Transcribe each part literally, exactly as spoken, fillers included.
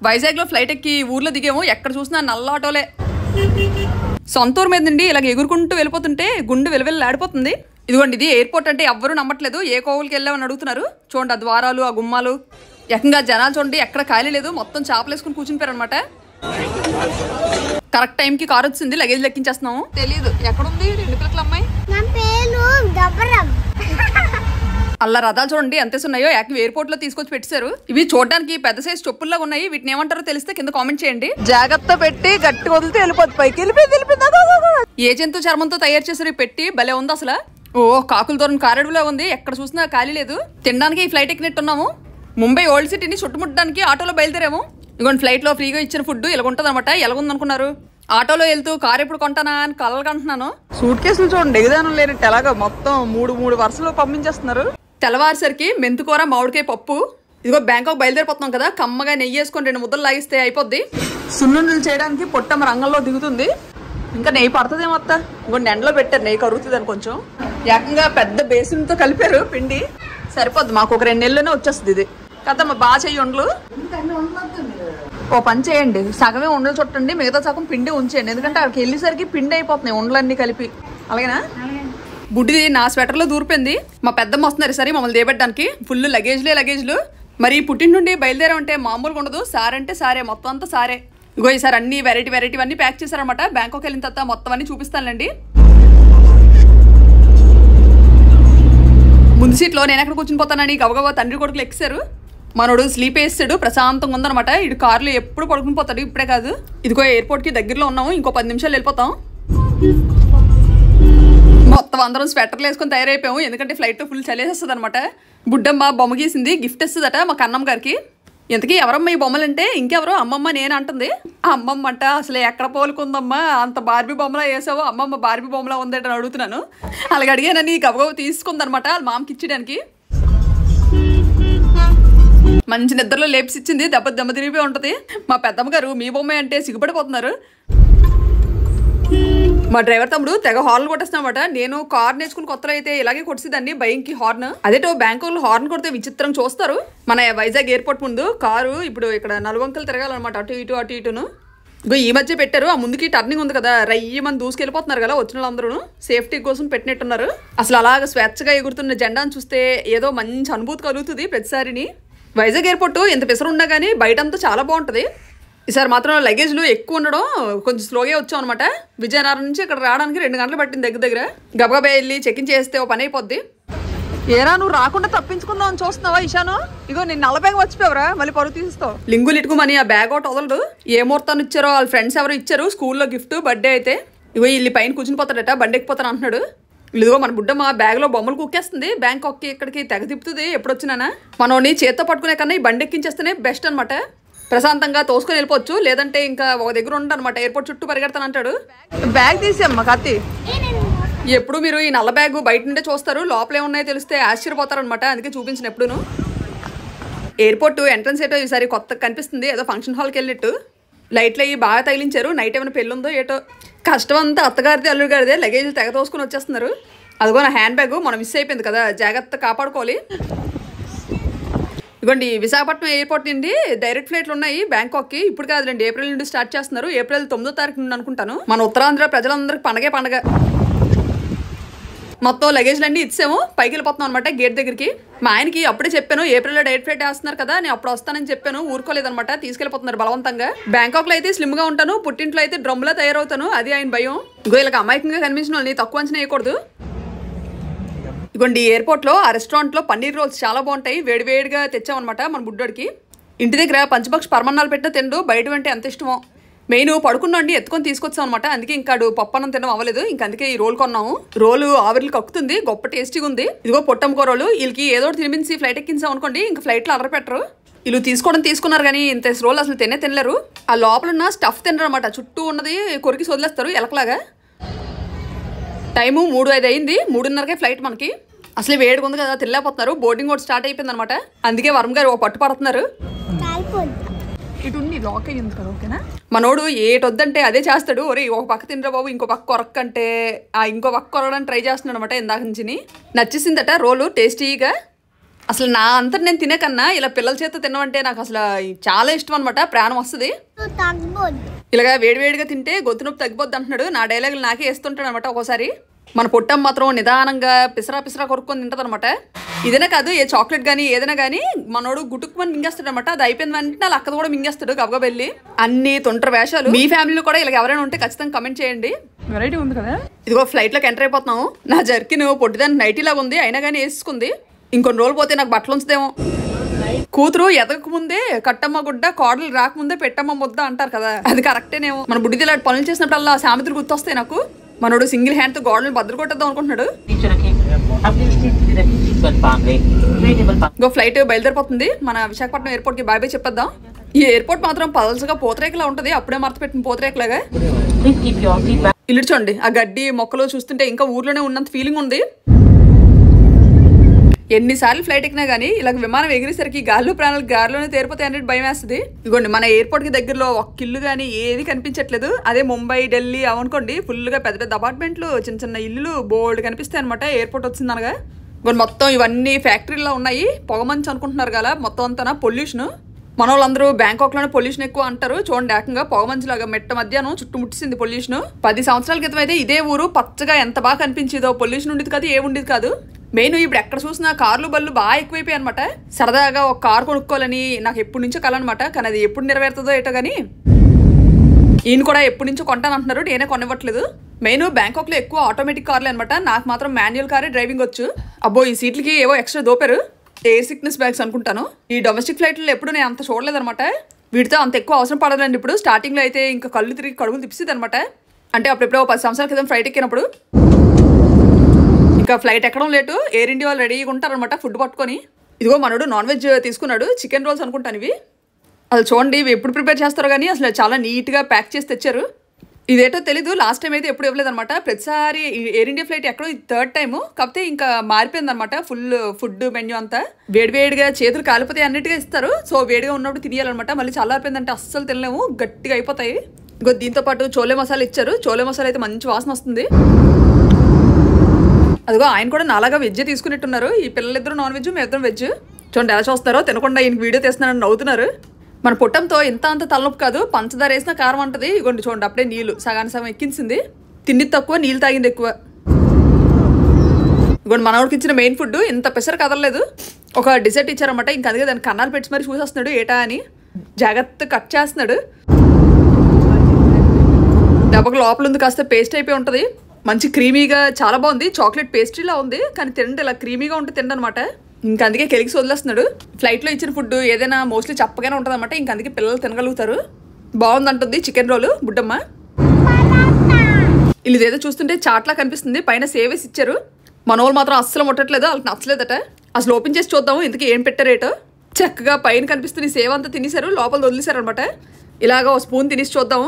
వైజాగ్లో ఫ్లైట్ ఎక్కి ఊర్లో దిగాము. ఎక్కడ చూసినా నల్ల ఆటోలే. సొంత ఊరు మీద నుండి ఇలాగ ఎగురుకుంటూ వెళ్ళిపోతుంటే గుండె వెలువెల్లి ఆడిపోతుంది. ఇదిగోండి, ఇది ఎయిర్పోర్ట్ అంటే ఎవ్వరూ నమ్మట్లేదు. ఏ కోవులకి వెళ్ళామని అడుగుతున్నారు. చూడండి, ఆ ద్వారాలు, ఆ గుమ్మాలు, ఏకంగా జనాలు చూడండి ఎక్కడ ఖాళీ లేదు. మొత్తం చేపలు వేసుకుని కూర్చునిపోయారు అనమాట. కరెక్ట్ టైంకి కార్ వచ్చింది. లగేజ్ లెక్కించేస్తున్నాము. తెలియదు ఎక్కడుంది రెండు పిల్లల అమ్మాయి. అలా రథాలు చూడండి ఎంత ఉన్నాయో. ఏకంగా ఎయిర్పోర్ట్ లో తీసుకొచ్చి పెట్టారు. ఇవి చూడడానికి పెద్ద సైజ్ చొప్పుల్లాగా ఉన్నాయి. వీటిని ఏమంటారో తెలిస్తే కింద కామెంట్ చేయండి. జాగ్రత్త పెట్టి గట్టి వదిలితే వెళ్ళిపోతుంది పైకి. వెళ్ళిపోయి ఏ జంతు చర్మంతో తయారు చేసారు పెట్టి భలే ఉంది అసలు. ఓ కాకుల దూరం కారెడులా ఉంది. ఎక్కడ చూసినా ఖాళీ లేదు. తినడానికి ఈ ఫ్లైట్ ఎక్కినట్టున్నాము. ముంబై ఓల్డ్ సిటీని చుట్టుముట్టడానికి ఆటోలో బయలుదేరాము. ఇదిగోండి, ఫ్లైట్ లో ఫ్రీగా ఇచ్చిన ఫుడ్ ఇలా ఉంటుంది అనమాట. ఎలాగుందనుకున్నారు? ఆటోలో వెళ్తూ కారు ఎప్పుడు కొంటానా అని కలలుకంటున్నాను. సూట్ కేసులు చూడండి ఎగదానం లేనట్టు ఎలాగో మొత్తం మూడు మూడు వరుసలు పంపించేస్తున్నారు. తెల్లవారుసరికి మెంతుకూర, మామిడికాయ పప్పు. ఇదిగో బ్యాంకాక్ బయలుదేరిపోతున్నాం కదా, కమ్మగా నెయ్యి వేసుకొని రెండు ముద్దలు లాగిస్తే అయిపోద్ది. సున్నుండలు చేయడానికి పొట్టమ్మ రంగంలో దిగుతుంది. ఇంకా నెయ్యి పడుతుంది ఏమొత్త. ఇంకొండి ఎండలో పెట్టారు, నెయ్యి కరుగుతుంది అని. కొంచెం ఏకంగా పెద్ద బేసిన్తో కలిపారు పిండి. సరిపోద్ది మాకు, ఒక రెండు నెలలోనే వచ్చేస్తుంది ఇది కదమ్మా. బాగా చెయ్యి ఉండలు. ఓ పని చేయండి, సగమే ఉండలు చుట్టండి, మిగతా సగం పిండి ఉంచేయండి. ఎందుకంటే అక్కడికి వెళ్ళేసరికి పిండి అయిపోతున్నాయి ఉండలన్నీ కలిపి. అలాగేనా? బుడ్డిది నా స్వెటర్లో దూరిపోయింది. మా పెద్దమ్మ వస్తున్నారు సరే మమ్మల్ని దేబెట్టడానికి. ఫుల్ లగేజ్లే లగేజ్లు. మరి పుట్టిన నుండి బయలుదేరామంటే మామూలుగా ఉండదు. సార్ అంటే సారే, మొత్తం అంతా సారే. ఇగో ఈసారి అన్ని వెరైటీ వెరైటీ అన్ని ప్యాక్ చేశారనమాట. బ్యాంకాక్ వెళ్ళిన తర్వాత మొత్తం అన్ని చూపిస్తానులేండి. ముందు సీట్లో నేను ఎక్కడ కూర్చుని పోతానని గబగబా తండ్రి కొడుకులు ఎక్కారు. మనోడు స్లీప్ వేస్తాడు, ప్రశాంతంగా ఉందనమాట. ఇటు కార్లో ఎప్పుడు పడుకుని పోతాడు. ఇప్పుడే కాదు, ఇదిగో ఎయిర్పోర్ట్కి దగ్గరలో ఉన్నాము. ఇంకో పది నిమిషాలు వెళ్ళిపోతాం. మొత్తం అందరం స్వెటర్లు వేసుకొని తయారైపోయాము. ఎందుకంటే ఫ్లైట్ ఫుల్ చలేసేస్తుంది అనమాట. బుడ్డమ్మ బొమ్మ గీసింది, గిఫ్ట్ ఇస్తుందట మా కన్నమ్మ గారికి. ఇంతకీ ఎవరమ్మా ఈ బొమ్మలు అంటే ఇంకెవరో అమ్మమ్మ నేను అంటుంది. ఆ అమ్మమ్మ అంట అసలు ఎక్కడ పోలుకుందమ్మా, అంత బార్బీ బొమ్మలా వేసావు, అమ్మమ్మ బార్బీ బొమ్మలా ఉందేటని అడుగుతున్నాను. అలాగే అడిగానని గబగబ తీసుకుందనమాట వాళ్ళ మామకి ఇచ్చడానికి. మంచి నిద్రలో లేపిసి ఇచ్చింది. దెబ్బ దెబ్బ తిరిగిపోయి ఉంటుంది. మా పెద్దమ్మ గారు మీ బొమ్మ అంటే సిగ్గుపడిపోతున్నారు. మా డ్రైవర్ తమ్ముడు తెగ హార్న్ కొట్టేస్తానమాట. నేను కార్ నేర్చుకుని కొత్తలో అయితే ఇలాగే కొట్టేదాన్ని భయంకి హార్న్. అదేటో బ్యాంకాక్లో హార్న్ కొడితే విచిత్రం చూస్తారు. మన వైజాగ్ ఎయిర్పోర్ట్ ముందు కారు ఇప్పుడు ఇక్కడ నలువంకలు తిరగాలన్నమాట, అటు ఇటు అటు ఇటును. ఇగో ఈ మధ్య పెట్టారు. ఆ ముందుకి టర్నింగ్ ఉంది కదా, రయ్యి మంది దూసుకెళ్ళిపోతున్నారు కదా వచ్చిన వాళ్ళందరూ. సేఫ్టీ కోసం పెట్టినట్టున్నారు. అసలు అలాగ స్వేచ్ఛగా ఎగురుతున్న జెండాను చూస్తే ఏదో మంచి అనుభూతి కలుగుతుంది ప్రతిసారిని. వైజాగ్ ఎయిర్పోర్ట్ ఎంత పెసరు ఉన్నా కానీ బయటంతా చాలా బాగుంటుంది. ఈసారి మాత్రం లగేజ్లు ఎక్కువ ఉండడం కొంచెం స్లోగా వచ్చాం అనమాట. విజయనగరం నుంచి ఇక్కడ రావడానికి రెండు గంటలు పట్టింది దగ్గర దగ్గర. గబగబా వెళ్ళి చెకింగ్ చేస్తే ఓ పని అయిపోద్ది. ఏరా నువ్వు రాకుండా తప్పించుకుందాం అని చూస్తున్నావా ఇషాను? ఇగో నేను నల్ల బ్యాగ్ వచ్చిపోయావరా, మళ్ళీ పరుగు తీస్తావు. లింగులు ఇటుకోమని ఆ బ్యాగ్ ఒకటి వదలడు. ఏ ముహూర్తాన్ని ఇచ్చారో వాళ్ళ ఫ్రెండ్స్ ఎవరు ఇచ్చారు స్కూల్లో గిఫ్ట్ బర్త్డే అయితే. ఇగో వీళ్ళు పైన కూర్చుని పోతాడట, బండి ఎక్కిపోతాను అంటున్నాడు. ఇదిగో మన బుడ్డమ్మ బ్యాగ్లో బొమ్మలు కుక్కేస్తుంది. బ్యాంకాక్కి ఇక్కడికి తెగ తిప్పుతుంది ఎప్పుడు వచ్చినానా. మనోని చేత్తో పట్టుకునే కన్నా ఈ బండి ఎక్కించేస్తేనే బెస్ట్ అనమాట. ప్రశాంతంగా తోసుకొని వెళ్ళిపోవచ్చు. లేదంటే ఇంకా ఒక దగ్గర ఉండనమాట, ఎయిర్పోర్ట్ చుట్టూ పరిగెడతాను అంటాడు. బ్యాగ్ తీసేయమ్మా కత్తి. ఎప్పుడు మీరు ఈ నల్ల బ్యాగ్ బయట నుండే చూస్తారు, లోపల ఏమున్నాయో తెలిస్తే ఆశ్చర్యపోతారనమాట. అందుకే చూపించిన ఎప్పుడును. ఎయిర్పోర్ట్ ఎంట్రన్స్ ఏటో ఈసారి కొత్త కనిపిస్తుంది, ఏదో ఫంక్షన్ హాల్కి వెళ్ళినట్టు. లైట్లు అయ్యి బాగా తగిలించారు. నైట్ ఏమైనా పెళ్ళి ఉందో ఏటో. కష్టం అంతా అత్తగారిది అల్లుడు గారిదే. లగేజ్ తెగ తోసుకొని వచ్చేస్తున్నారు. అదిగో నా హ్యాండ్ బ్యాగ్ మనం మిస్ అయిపోయింది కదా, జాగ్రత్త కాపాడుకోవాలి. ఇదిగోండి విశాఖపట్నం ఎయిర్పోర్ట్ నుండి డైరెక్ట్ ఫ్లైట్లు ఉన్నాయి బ్యాంకాక్కి. ఇప్పుడు కాదులేండి, ఏప్రిల్ నుండి స్టార్ట్ చేస్తున్నారు. ఏప్రిల్ తొమ్మిదో తారీఖు నుండి అనుకుంటాను. మన ఉత్తరాంధ్ర ప్రజలందరికీ పండగే పండగ. మొత్తం లగేజ్లన్నీ ఇచ్చాము, పైకి వెళ్ళిపోతున్నాం అనమాట గేట్ దగ్గరికి. మా ఆయనకి అప్పుడే చెప్పాను ఏప్రిల్లో డైరెక్ట్ ఫ్లైట్ వేస్తున్నారు కదా, నేను అప్పుడు వస్తానని చెప్పాను. ఊరుకోలేదనమాట, తీసుకెళ్ళిపోతున్నారు బలవంతంగా. బ్యాంకాక్లో అయితే స్లిమ్గా ఉంటాను, పుట్టింట్లో అయితే డ్రమ్లా తయారవుతాను. అది ఆయన భయం. ఇగో ఇలా అమాయకంగా కనిపించిన వాళ్ళని తక్కువ అంచనా వేయకూడదు. ఇగోండి ఎయిర్పోర్ట్లో ఆ రెస్టారెంట్లో పన్నీర్ రోల్స్ చాలా బాగుంటాయి. వేడివేడిగా తెచ్చామన్నమాట మన బుడ్డోడికి. ఇంటి దగ్గర పంచభక్ష పరమన్నాలు పెట్టిన తిండు, బయట అంటే ఎంత ఇష్టమో. మెయిన్ పడుకున్నాండి ఎత్తుకొని తీసుకొచ్చాం అనమాట. అందుకే ఇంకా పప్పన్నం తినడం అవ్వలేదు. ఇంకా అందుకే ఈ రోల్ కొన్నాము. రోలు ఆవిర్లు కక్కుతుంది, గొప్ప టేస్టీగా ఉంది. ఇదిగో పొట్టమ్మ రోలు. వీళ్ళకి ఏదో తినిపించి ఫ్లైట్ ఎక్కించాం అనుకోండి, ఇంకా ఫ్లైట్లో అర్ర పెట్టరు. వీళ్ళు తీసుకోవడం తీసుకున్నారు కానీ ఇంత రోల్ అసలు తినే తినలేరు. ఆ లోపల ఉన్న స్టఫ్ తినరు అనమాట, చుట్టూ ఉన్నది కొరికి వదిలేస్తారు ఎలకలాగా. టైము మూడు ఐదు అయింది, మూడున్నరకే ఫ్లైట్ మనకి. అసలు వేడిగా ఉంది కదా, తినలేకపోతున్నారు. బోర్డింగ్ కూడా స్టార్ట్ అయిపోయింది అనమాట. అందుకే వరం గారు పట్టు పడుతున్నారు. ఇటు లాక్ అయ్యింది కదా, ఓకేనా. మనోడు ఏటొద్దంటే అదే చేస్తాడు. ఒరే ఒక పక్క తినరా బాబు, ఇంకో పక్క కొరక్కంటే ఆ ఇంకో పక్క కొరడానికి ట్రై చేస్తున్నాడు అనమాట ఇందాక నుంచి. నచ్చేసిందట రోలు టేస్టీగా. అసలు నా అంతా నేను తినే కన్నా ఇలా పిల్లల చేత తినమంటే నాకు అసలు చాలా ఇష్టం అనమాట. ప్రాణం వస్తుంది. ఇలాగా వేడివేడిగా తింటే గొంతు నొప్పి తగ్గిపోద్ది అంటున్నాడు. నా డైలాగులు నాకే వేస్తుంటాడు అనమాట ఒక్కోసారి. మన పొట్టం మాత్రం నిదానంగా పిసరా పిసరా కొరుక్కొని తింటది అనమాట. ఇదేనా కాదు ఏ చాక్లెట్ కానీ ఏదైనా కానీ మనోడు గుట్టుకుమని మింగేస్తాడు అనమాట. అది అయిపోయింది అంటే వాళ్ళ అక్కది కూడా మింగేస్తాడు గబగబా వెళ్ళి. అన్ని తొంటర వేషాలు. మీ ఫ్యామిలీలో కూడా ఇలా ఎవరైనా ఉంటే ఖచ్చితంగా కమెంట్ చేయండి. వెరైటీ ఉంది కదా. ఇదిగో ఫ్లైట్ లోకి ఎంటర్ అయిపోతున్నాము. నా జర్కిన్ పొట్టిదాన్ని నైటీ లాగా ఉంది, అయినా కానీ వేసుకుంది. ఇంకొన్ని రోజులు పోతే నాకు బట్టలు ఉంచుదేమో. కూతురు ఎదగక ముందే కట్టమ్మ గుడ్డ, కోడలు రాకముందే పెట్టమ్మ ముద్ద అంటారు కదా, అది కరెక్టేనేమో. మన బుడ్డిది ఇలాంటి పనులు చేసినప్పుడల్లా సామెతలు గుర్తొస్తాయి నాకు. మనోడు సింగిల్ హ్యాండ్ తో గోడలు బద్దలు కొట్టేద్దాం అనుకుంటున్నాడు. ఇంకో ఫ్లైట్ బయలుదేరిపోతుంది. మన విశాఖపట్నం ఎయిర్పోర్ట్ కి బాయ్ బాయ్ చెప్పేద్దాం. ఈ ఎయిర్పోర్ట్ మాత్రం పలసగా పూతరేకలా ఉంటది. అప్పుడే మరత పెట్టిన పూతరేకలాగా. ఇల్లు చూడండి, ఆ గడ్డి మొక్కలు చూస్తుంటే ఇంకా ఊర్లోనే ఉన్నంత ఫీలింగ్ ఉంది. ఎన్నిసార్లు ఫ్లైట్ ఎక్కినా గానీ ఇలాగ విమానం ఎగిరేసరికి గాల్లో ప్రాణాలు గారిలోనే తేరిపోతాయి అనేది భయం వేస్తుంది. ఇదిగోండి మన ఎయిర్పోర్ట్ కి దగ్గరలో ఒక్క ఇల్లు గానీ ఏది కనిపించట్లేదు. అదే ముంబై, ఢిల్లీ అవనుకోండి ఫుల్ గా పెద్ద పెద్ద అపార్ట్మెంట్లు, చిన్న చిన్న ఇల్లు బోల్డ్ కనిపిస్తాయి అనమాట. ఎయిర్పోర్ట్ వచ్చింది అనగా మొత్తం ఇవన్నీ ఫ్యాక్టరీలో ఉన్నాయి. పొగమంచు అనుకుంటున్నారు కదా, మొత్తం అంతా పొల్యూషన్. మన వాళ్ళందరూ బ్యాంకాక్ లోనే పొల్యూషన్ ఎక్కువ అంటారు. చూడండి ఏకంగా పొగమంచులాగా మెట్ట మధ్యాహ్నం చుట్టుముట్టింది పొల్యూషన్. పది సంవత్సరాల క్రితం అయితే ఇదే ఊరు పచ్చగా ఎంత బాగా కనిపించేదో. పొల్యూషన్ ఉండేది కాదు, ఏముండేది కాదు. మెయిన్ ఇప్పుడు ఎక్కడ చూసినా కార్లు బళ్ళు బాగా ఎక్కువైపోయాయి అనమాట. సరదాగా ఒక కారు కొనుక్కోవాలని నాకు ఎప్పటి నుంచో కల అనమాట. కానీ అది ఎప్పుడు నెరవేరుతుందో ఏటో కానీ ఈయన కూడా ఎప్పటి నుంచో కొంటాను అంటున్నారు. నేనే కొనివ్వట్లేదు. మెయిన్ బ్యాంకాక్ లో ఎక్కువ ఆటోమేటిక్ కార్లే అనమాట. నాకు మాత్రం మాన్యువల్ కారే డ్రైవింగ్ వచ్చు. అబ్బో ఈ సీట్లకి ఏవో ఎక్స్ట్రా దోపారు. ఎయిర్ సిక్నెస్ బ్యాగ్స్ అనుకుంటాను. ఈ డొమెస్టిక్ ఫ్లైట్లో ఎప్పుడు నేను అంత చూడలేదు అనమాట. వీటితో అంత ఎక్కువ అవసరం పడదండి. ఇప్పుడు స్టార్టింగ్ లో అయితే ఇంకా కళ్ళు తిరిగి కడుగులు తిప్పిస్తుంది అనమాట. అంటే అప్పుడెప్పుడో పది సంవత్సరాల క్రితం ఫ్లైట్ ఎక్కినప్పుడు. ఇంకా ఫ్లైట్ ఎక్కడం లేటు, ఎయిర్ ఇండియా వాళ్ళు రెడీగా ఉంటారనమాట ఫుడ్ పట్టుకొని. ఇదిగో మనోడు నాన్ వెజ్ తీసుకున్నాడు. చికెన్ రోల్స్ అనుకుంటాను ఇవి. అసలు చూడండి ఇవి ఎప్పుడు ప్రిపేర్ చేస్తారో కానీ అసలు చాలా నీట్గా ప్యాక్ చేసి తెచ్చారు. ఇదేటో తెలీదు, లాస్ట్ టైం అయితే ఎప్పుడు ఇవ్వలేదు అనమాట. ప్రతిసారి ఎయిర్ ఇండియా ఫ్లైట్ ఎక్కడో థర్డ్ టైము. కాకపోతే ఇంకా మారిపోయింది అనమాట ఫుల్ ఫుడ్ మెన్యూ అంతా. వేడివేడిగా చేతులు కాలిపోతాయి అన్నిటిగా ఇస్తారు. సో వేడిగా ఉన్నప్పుడు తినేయాలన్నమాట. మళ్ళీ చల్లారిపోయిందంటే అస్సలు తినలేము, గట్టిగా అయిపోతాయి. ఇంకో దీంతో పాటు చోలే మసాలా ఇచ్చారు. చోలే మసాలా అయితే మంచి వాసన వస్తుంది. అదిగో ఆయన కూడా నాలాగా వెజ్ తీసుకున్నట్టున్నారు. ఈ పిల్లలిద్దరు నాన్ వెజ్, మేమిద్దరం వెజ్. చూడండి ఎలా చూస్తారో, తినకుండా ఈయన వీడియో తీస్తున్నారని నవ్వుతున్నారు. మన పుట్టంతో ఇంత అంత తలనొప్పి కాదు, పంచదార వేసిన కారం అంటది. ఇగోండి చూడండి అప్పుడే నీళ్లు సగానికి సగం ఎక్కించింది. తిండి తక్కువ, నీళ్ళు తాగింది ఎక్కువ. ఇగోండి మనవాడికి ఇచ్చిన మెయిన్ ఫుడ్ ఇంత పెసర కదలలేదు. ఒక డిజర్ట్ ఇచ్చారన్నమాట. ఇంకా అందుకే దాన్ని కన్నాలు పెట్టి మరి చూసేస్తున్నాడు ఏటా అని. జాగ్రత్త కట్ చేస్తున్నాడు. దెబ్బకు లోపల ఉంది కాస్త పేస్ట్ అయిపోయి ఉంటుంది. మంచి క్రీమీగా చాలా బాగుంది. చాక్లెట్ పేస్ట్రీలా ఉంది కానీ తినండి ఇలా క్రీమీగా ఉంటే తిండి అనమాట. ఇంకా అందుకే కెలికి వదిలేస్తున్నాడు. ఫ్లైట్లో ఇచ్చిన ఫుడ్ ఏదైనా మోస్ట్లీ చప్పగానే ఉంటుంది అనమాట. ఇంకా అందుకే పిల్లలు తినగలుగుతారు. బాగుందంటుంది చికెన్ రోల్ బుడ్డమ్మ. వీళ్ళు ఇదేదో చూస్తుంటే చాట్లా కనిపిస్తుంది. పైన సేవేసి ఇచ్చారు. మన వాళ్ళు మాత్రం అస్సలు ముట్టట్లేదు, వాళ్ళకి నచ్చలేదట. అసలు ఓపెన్ చేసి చూద్దాము ఇంతకీ ఏం పెట్టారేటో. చక్కగా పైన కనిపిస్తుంది సేవ్ అంతా తినేశారు, లోపల వదిలేశారు అనమాట. ఇలాగ ఒక స్పూన్ తినేసి చూద్దాము.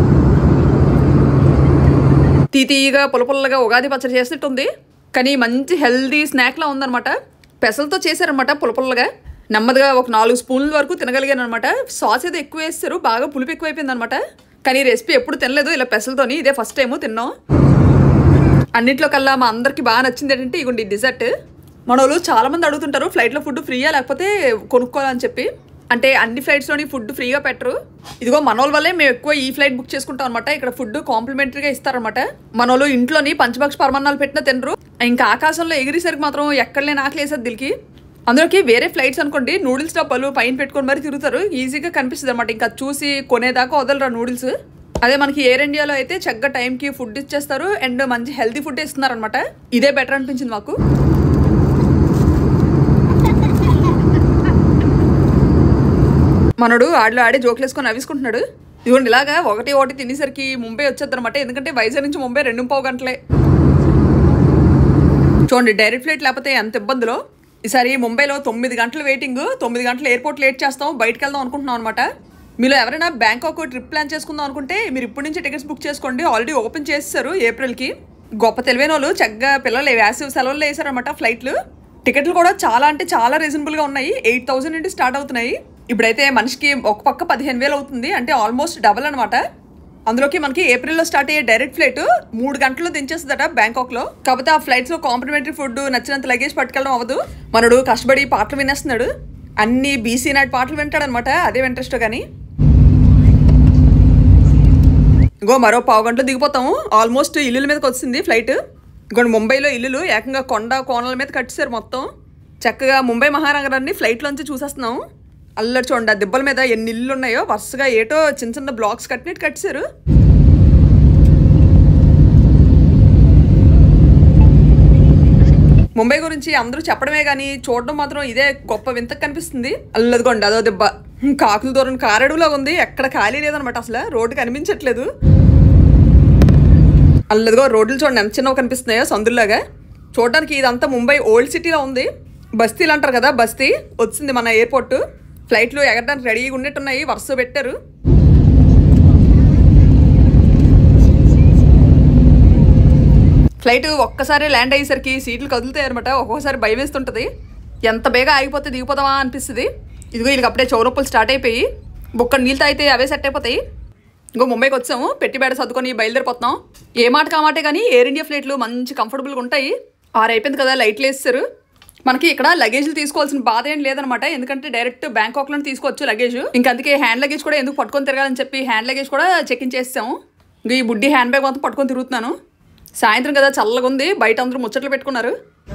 తీతీగా పులపుల్లగా ఉగాది పచ్చడి చేసినట్టుంది. కానీ మంచి హెల్దీ స్నాక్లా ఉందనమాట. పెసలతో చేశారనమాట పులపుల్లగా. నెమ్మదిగా ఒక నాలుగు స్పూన్ల వరకు తినగలిగాను అనమాట. సాస్ ఏదో ఎక్కువ వేస్తారు, బాగా పులుపు ఎక్కువైపోయింది అనమాట. కానీ రెసిపీ ఎప్పుడు తినలేదు ఇలా పెసలతోని, ఇదే ఫస్ట్ టైము తిన్నాం. అన్నింటిలో కల్లా మా అందరికి బాగా నచ్చింది ఏంటంటే ఇగోండి డిజర్ట్. మన వాళ్ళు చాలా మంది అడుగుతుంటారు ఫ్లైట్లో ఫుడ్ ఫ్రీయా లేకపోతే కొనుక్కోవాలని చెప్పి. అంటే అన్ని ఫ్లైట్స్లోని ఫుడ్ ఫ్రీగా పెట్టరు. ఇదిగో మనోళ్ళ వల్లే మేము ఎక్కువ ఈ ఫ్లైట్ బుక్ చేసుకుంటాం అనమాట. ఇక్కడ ఫుడ్ కాంప్లిమెంటరీగా ఇస్తారనమాట. మనోళ్ళు ఇంట్లోని పంచభక్ష పరమాన్నాలు పెట్టినా తినరు. ఇంకా ఆకాశంలో ఎగిరేసరికి మాత్రం ఎక్కడ లేని ఆకలి వేసేది దిల్కి. అందులోకి వేరే ఫ్లైట్స్ అనుకోండి నూడిల్స్ డబ్బాలు పైన పెట్టుకొని మరి తిరుగుతారు. ఈజీగా కనిపిస్తుంది అనమాట. ఇంకా చూసి కొనేదాకా వదలరా నూడిల్స్. అదే మనకి ఎయిర్ ఇండియాలో అయితే చక్కగా టైంకి ఫుడ్ ఇచ్చేస్తారు అండ్ మంచి హెల్తీ ఫుడ్ ఇస్తున్నారు అనమాట. ఇదే బెటర్ అనిపించింది మాకు. మనడు ఆడలో ఆడి జోకులు వేసుకొని నవ్వుకుంటున్నాడు. ఇదిగోండి ఇలాగా ఒకటి ఒకటి తినేసరికి ముంబై వచ్చేది అనమాట. ఎందుకంటే వైజాగ్ నుంచి ముంబై రెండు పావు గంటలే. చూడండి డైరెక్ట్ ఫ్లైట్ లేకపోతే ఎంత ఇబ్బందులో. ఈసారి ముంబైలో తొమ్మిది గంటలు వెయిటింగ్, తొమ్మిది గంటలు ఎయిర్పోర్ట్ లేట్ చేస్తాం, బయటకు వెళ్దాం అనుకుంటున్నాం అనమాట. మీలో ఎవరైనా బ్యాంకాక్ ట్రిప్ ప్లాన్ చేసుకుందాం అనుకుంటే మీరు ఇప్పటి నుంచి టికెట్స్ బుక్ చేసుకోండి. ఆల్రెడీ ఓపెన్ చేస్తారు ఏప్రిల్కి. గొప్ప తెలివైన వాళ్ళు చక్కగా పిల్లలు వేసవి సెలవుల్లో వేసారనమాట ఫ్లైట్లు. టికెట్లు కూడా చాలా అంటే చాలా రీజనబుల్గా ఉన్నాయి. ఎయిట్ థౌసండ్ నుండి స్టార్ట్ అవుతున్నాయి. ఇప్పుడైతే మనిషికి ఒక పక్క పదిహేను వేలు అవుతుంది. అంటే ఆల్మోస్ట్ డబల్ అనమాట. అందులోకి మనకి ఏప్రిల్లో స్టార్ట్ అయ్యే డైరెక్ట్ ఫ్లైట్ మూడు గంటల్లో దించేస్తుందట బ్యాంకాక్ లో. కాకపోతే ఆ ఫ్లైట్స్ లో కాంప్లిమెంటరీ ఫుడ్ నచ్చినంత లగేజ్ పట్టుకెళ్ళడం అవ్వదు. మనడు కష్టపడి పాటలు వినేస్తున్నాడు, అన్ని బీసీ నాటి పాటలు వింటాడు అనమాట. అదే ఇంట్రెస్ట్. కానీ ఇంకో మరో పావు గంటలో దిగిపోతాము. ఆల్మోస్ట్ ఇల్లుల మీదకి వచ్చింది ఫ్లైట్. ఇంకోటి ముంబైలో ఇల్లులు ఏకంగా కొండ కోనల మీద కట్టేశారు మొత్తం. చక్కగా ముంబై మహానగరాన్ని ఫ్లైట్లోంచి చూసేస్తున్నాం. అల్లరి చూడండి, ఆ దిబ్బల మీద ఎన్ని ఇల్లు ఉన్నాయో వరుసగా ఏటో చిన్న చిన్న బ్లాక్స్ కట్టినట్టు కట్టేశారు. ముంబై గురించి అందరూ చెప్పడమే కానీ చూడడం మాత్రం ఇదే గొప్ప వింత కనిపిస్తుంది. అల్లదిగోండి అదో దిబ్బ, కాకులు దూరం కారడులో ఉంది, ఎక్కడ ఖాళీ లేదనమాట. అసలు రోడ్డు కనిపించట్లేదు. అల్లదిగో రోడ్లు చూడండి ఎంత చిన్నవి కనిపిస్తున్నాయో సందుల్లాగా. చూడడానికి ఇదంతా ముంబై ఓల్డ్ సిటీలో ఉంది. బస్తీలు అంటారు కదా, బస్తీ వచ్చింది మన ఎయిర్పోర్ట్. ఫ్లైట్లు ఎగరడానికి రెడీగా ఉన్నట్టున్నాయి, వరుస పెట్టారు. ఫ్లైట్ ఒక్కసారి ల్యాండ్ అయ్యేసరికి సీట్లు కదులుతాయి అనమాట. ఒక్కొక్కసారి భయం వేస్తుంటుంది, ఎంత బేగా ఆగిపోతే దిగిపోదామా అనిపిస్తుంది. ఇదిగో వీళ్ళకి అప్పుడే చౌరొప్పులు స్టార్ట్ అయిపోయి బొక్క నీళ్ళు తాగితే అవే సెట్ అయిపోతాయి. ఇంకో ముంబైకి వచ్చాము, పెట్టి బేడ సర్దుకొని బయలుదేరిపోతున్నాం. ఏ మాట కామాటే కానీ ఎయిర్ ఇండియా ఫ్లైట్లు మంచి కంఫర్టబుల్గా ఉంటాయి. ఆరు అయిపోయింది కదా, లైట్లు వేస్తారు. మనకి ఇక్కడ లగేజ్లు తీసుకోవాల్సిన బాధ ఏం లేదనమాట, ఎందుకంటే డైరెక్ట్ బ్యాంకాక్లో తీసుకోవచ్చు లగేజ్. ఇంకా అందుకే హ్యాండ్ లగేజ్ కూడా ఎందుకు పట్టుకొని తిరగాలని చెప్పి హ్యాండ్ లగేజ్ కూడా చెక్ ఇన్ చేసాము. ఇంకా ఈ బుడ్డి హ్యాండ్ బ్యాగ్ మొత్తం పట్టుకొని తిరుగుతున్నాను. సాయంత్రం కదా చల్లగా ఉంది, బయట అందరూ ముచ్చట్లు పెట్టుకున్నారు.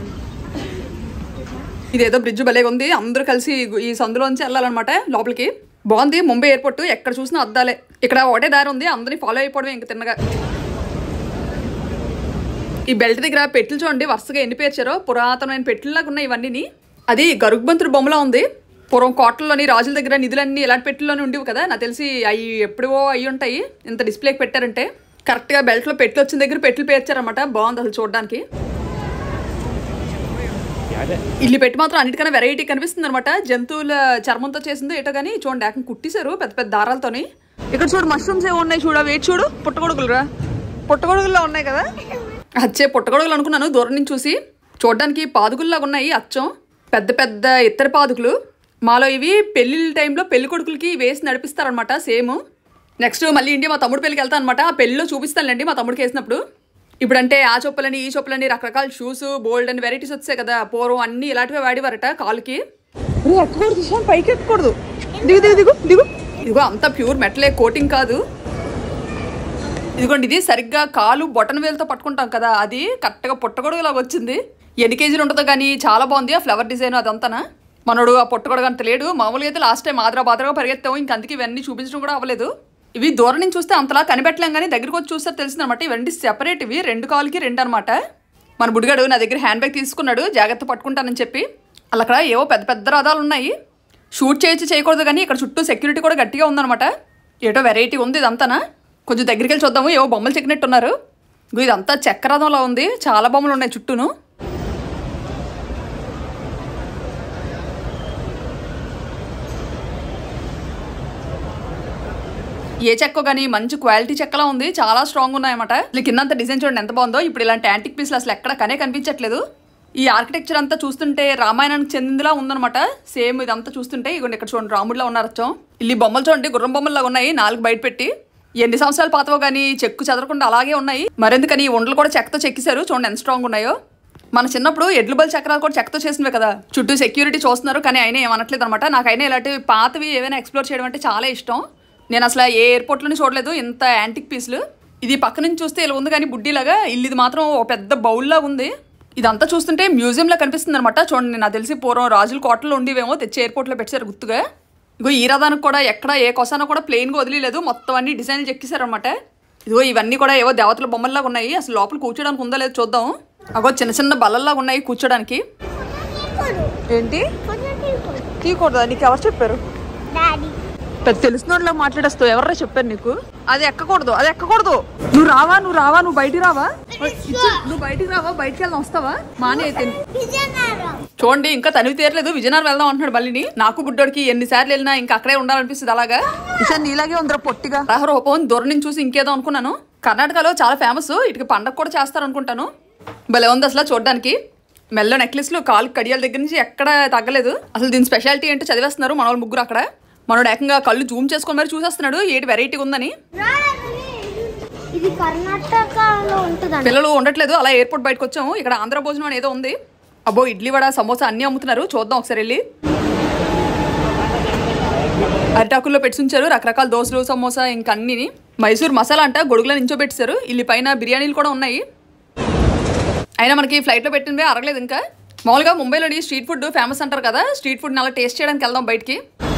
ఇదేదో బ్రిడ్జ్ భలేగా ఉంది, అందరూ కలిసి ఈ సందులోంచి వెళ్ళాలన్నమాట లోపలికి. బాగుంది ముంబై ఎయిర్పోర్ట్, ఎక్కడ చూసినా అద్దాలే. ఇక్కడ ఒకటే దారి ఉంది, అందరినీ ఫాలో అయిపోవడమే ఇంకా తిన్నగా. ఈ బెల్ట్ దగ్గర పెట్లు చూడండి వరుసగా ఎన్ని పేర్చారో, పురాతనమైన పెట్లులాగా ఉన్నాయి ఇవన్నీ. అది గరుగ్బంతుడు బొమ్మలా ఉంది. పూర్వం కోటల్లోని రాజుల దగ్గర నిధులన్నీ ఇలాంటి పెట్టుల్లోనే ఉండేవి కదా, నాకు తెలిసి అవి ఎప్పుడో అయ్యి ఉంటాయి. ఇంత డిస్ప్లేకి పెట్టారంటే కరెక్ట్గా బెల్ట్లో పెట్లు వచ్చిన దగ్గర పెట్లు పేర్చారన్నమాట. బాగుంది అసలు చూడడానికి. ఇల్లు పెట్టి మాత్రం అన్నిటికన్నా వెరైటీ కనిపిస్తుంది అనమాట. జంతువుల చర్మంతో చేసిందో ఏటో కానీ చూడండి, ఏకంగా కుట్టిశారు పెద్ద పెద్ద దారాలతోని. ఇక్కడ చూడు మష్రూమ్స్ ఏమో ఉన్నాయి, చూడ వేచి చూడు, పుట్టగొడుగులు రా, పుట్టగొడుగుల్లో ఉన్నాయి కదా. అచ్చే పుట్టగొడుగులు అనుకున్నాను దూరం నుంచి చూసి. చూడడానికి పాదుకుల్లాగా ఉన్నాయి అచ్చం, పెద్ద పెద్ద ఇత్తడి పాదుకులు. మాలో ఇవి పెళ్లిళ్ళ టైంలో పెళ్లి కొడుకులకి వేసి నడిపిస్తారనమాట సేమ్. నెక్స్ట్ మళ్ళీ ఇండియా మా తమ్ముడు పెళ్ళికి వెళ్తాను అనమాట. ఆ పెళ్ళిలో చూపిస్తానులేండి మా తమ్ముడికి వేసినప్పుడు. ఇప్పుడంటే ఆ చొప్పులని ఈ చొప్పులని రకరకాల షూస్ బోల్డ్ అని వెరైటీస్ వచ్చాయి కదా. పూర్వం అన్ని ఇలాంటివే వాడివారట కాలుకి. ఎక్కకూడదు, పైకి ఎక్కకూడదు. దిగు దిగు దిగు దిగు ఇదిగో అంతా ప్యూర్ మెటలే, కోటింగ్ కాదు. ఇదిగోండి ఇది సరిగ్గా కాలు బొటన వేలుతో పట్టుకుంటాం కదా, అది కరెక్ట్గా పుట్టగొడుగులాగా వచ్చింది. ఎన్ని కేజీలు ఉంటుందో కానీ చాలా బాగుంది ఆ ఫ్లవర్ డిజైన్ అదంతా. మనోడు ఆ పుట్టగొడుగు అంత లేడు. మామూలుగా అయితే లాస్ట్ టైం ఆదరా బాదరాగా పరిగెత్తాము, ఇంక అందుకే ఇవన్నీ చూపించడం కూడా అవ్వలేదు. ఇవి దూరం నుంచి చూస్తే అంతలా కనిపెట్టలేం కానీ దగ్గరికి వచ్చి చూస్తే తెలిసింది అనమాట. ఇవన్నీ సెపరేట్, ఇవి రెండు కాలుకి రెండు అనమాట. మన బుడిగాడు నా దగ్గర హ్యాండ్ బ్యాగ్ తీసుకున్నాడు జాగ్రత్త పట్టుకుంటానని చెప్పి. అలా అక్కడ ఏవో పెద్ద పెద్ద రథాలు ఉన్నాయి. షూట్ చేయొచ్చు చేయకూడదు కానీ ఇక్కడ చుట్టూ సెక్యూరిటీ కూడా గట్టిగా ఉందన్నమాట. ఏటో వెరైటీ ఉంది ఇదంతానా. కొంచెం దగ్గరికి వెళ్ళి చూద్దాము, ఏవో బొమ్మలు చెక్కినట్టు ఉన్నారు. ఇదంతా చక్రరథంలా ఉంది, చాలా బొమ్మలు ఉన్నాయి చుట్టూను. ఏ చెక్క కానీ మంచి క్వాలిటీ చెక్కలా ఉంది, చాలా స్ట్రాంగ్ ఉన్నాయన్నమాట. కిందంతా డిజైన్ చూడండి ఎంత బాగుందో. ఇప్పుడు ఇలాంటి యాంటిక్ పీస్లు అసలు ఎక్కడ కనే కనిపించట్లేదు. ఈ ఆర్కిటెక్చర్ అంతా చూస్తుంటే రామాయణానికి చెందిందిలా ఉందన్నమాట. సేమ్ ఇదంతా చూస్తుంటే ఇగోండి ఇక్కడ చూడండి రాముడిలా ఉన్నారు అచ్చం. ఇల్లి బొమ్మలు చూడండి గుర్రం బొమ్మల్లాగా ఉన్నాయి, నాలుగు బయట పెట్టి. ఎన్ని సంవత్సరాలు పాతవో కానీ చెక్కు చెదరకుండా అలాగే ఉన్నాయి. మరెందుకని ఈ ఉండలు కూడా చెక్కతో చెక్కిశారు, చూడండి ఎంత స్ట్రాంగ్ ఉన్నాయో. మన చిన్నప్పుడు ఎడ్లు బల్ చక్రాలు కూడా చెక్కతో చేసినవే కదా. చుట్టూ సెక్యూరిటీ చూస్తున్నారు కానీ అయినా ఏమనట్లేదు అనమాట. నాకైనా ఇలాంటివి పాతవి ఏవైనా ఎక్స్ప్లోర్ చేయడం అంటే చాలా ఇష్టం. నేను అసలు ఏ ఎయిర్పోర్ట్లోనే చూడలేదు ఇంత యాంటిక్ పీస్లు. ఇది పక్క నుంచి చూస్తే ఇలా ఉంది కానీ బుడ్డిలాగా, ఇల్లు ఇది మాత్రం ఒక పెద్ద బౌల్లా ఉంది. ఇదంతా చూస్తుంటే మ్యూజియంలా కనిపిస్తుంది అనమాట. చూడండి నాకు తెలిసి పూర్వం రాజుల కోటలో ఉండేవేమో తెచ్చి ఎయిర్పోర్ట్లో పెట్టారు గుర్తుగా. ఇగో ఈ రథానికి కూడా ఎక్కడ ఏ కొసానో కూడా ప్లెయిన్గా వదిలేదు, మొత్తం అన్ని డిజైన్లు చెక్కిసారనమాట. ఇదిగో ఇవన్నీ కూడా ఏవో దేవతల బొమ్మల్లాగా ఉన్నాయి. అసలు లోపల కూర్చోడానికి ఉందా లేదు చూద్దాం. అగో చిన్న చిన్న బల్లల్లాగా ఉన్నాయి కూర్చోడానికి. ఏంటి తీయకూడదా? నీకు ఎవరు చెప్పారు? పెద్ద తెలిసినోళ్ళ మాట్లాడేస్తావు, ఎవర్రా చెప్పారు నీకు? అది ఎక్కకూడదు, అది ఎక్కకూడదు. నువ్వు రావా నువ్వు రావా నువ్వు బయటికి రావా నువ్వు బయటికి రావా బయటికి వెళ్దాం వస్తావా? మానే అయితే చూడండి ఇంకా తనివి తీరలేదు, విజయనగరం వెళ్దాం అంటున్నాడు మళ్ళీ. నాకు బుడ్డోడికి ఎన్నిసార్లు వెళ్ళినా ఇంకా అక్కడే ఉండాలనిపిస్తుంది. అలాగా ఇషాన్ నీలాగే ఉందిరా పొట్టిగా. రూపం దూరం నుంచి చూసి ఇంకేదో అనుకున్నాను. కర్ణాటకలో చాలా ఫేమస్, ఇటుకి పండగ కూడా చేస్తారు అనుకుంటాను. భలే ఉంది అసలు చూడడానికి. మెల్లో నెక్లెస్లు కాలు కడియాల దగ్గర నుంచి ఎక్కడ తగ్గలేదు. అసలు దీని స్పెషాలిటీ ఏంటో చదివేస్తున్నారు మన వాళ్ళు ముగ్గురు అక్కడ. మనోడు ఏకంగా కళ్ళు జూమ్ చేసుకొని మరి చూసేస్తున్నాడు ఏంటి వెరైటీగా ఉందని. ఇది కర్ణాటకలో ఉంటుందండి. పిల్లలు ఉండట్లేదు, అలా ఎయిర్పోర్ట్ బయటకు వచ్చాము. ఇక్కడ ఆంధ్ర భోజనం అని ఏదో ఉంది. అబ్బో ఇడ్లీ వడ సమోసా అన్నీ అమ్ముతున్నారు, చూద్దాం ఒకసారి వెళ్ళి. అరిటాకుల్లో పెట్టుకుంచారు రకరకాల దోశలు సమోసా ఇంకా అన్ని. మైసూర్ మసాలా అంట గొడుగులో నించోబెట్టారు. ఇల్లి పైన బిర్యానీలు కూడా ఉన్నాయి. అయినా మనకి ఫ్లైట్లో పెట్టిందే అరగలేదు ఇంకా. మామూలుగా ముంబైలోని స్ట్రీట్ ఫుడ్ ఫేమస్ అంటారు కదా, స్ట్రీట్ ఫుడ్ని అలా టేస్ట్ చేయడానికి వెళ్దాం బయటికి.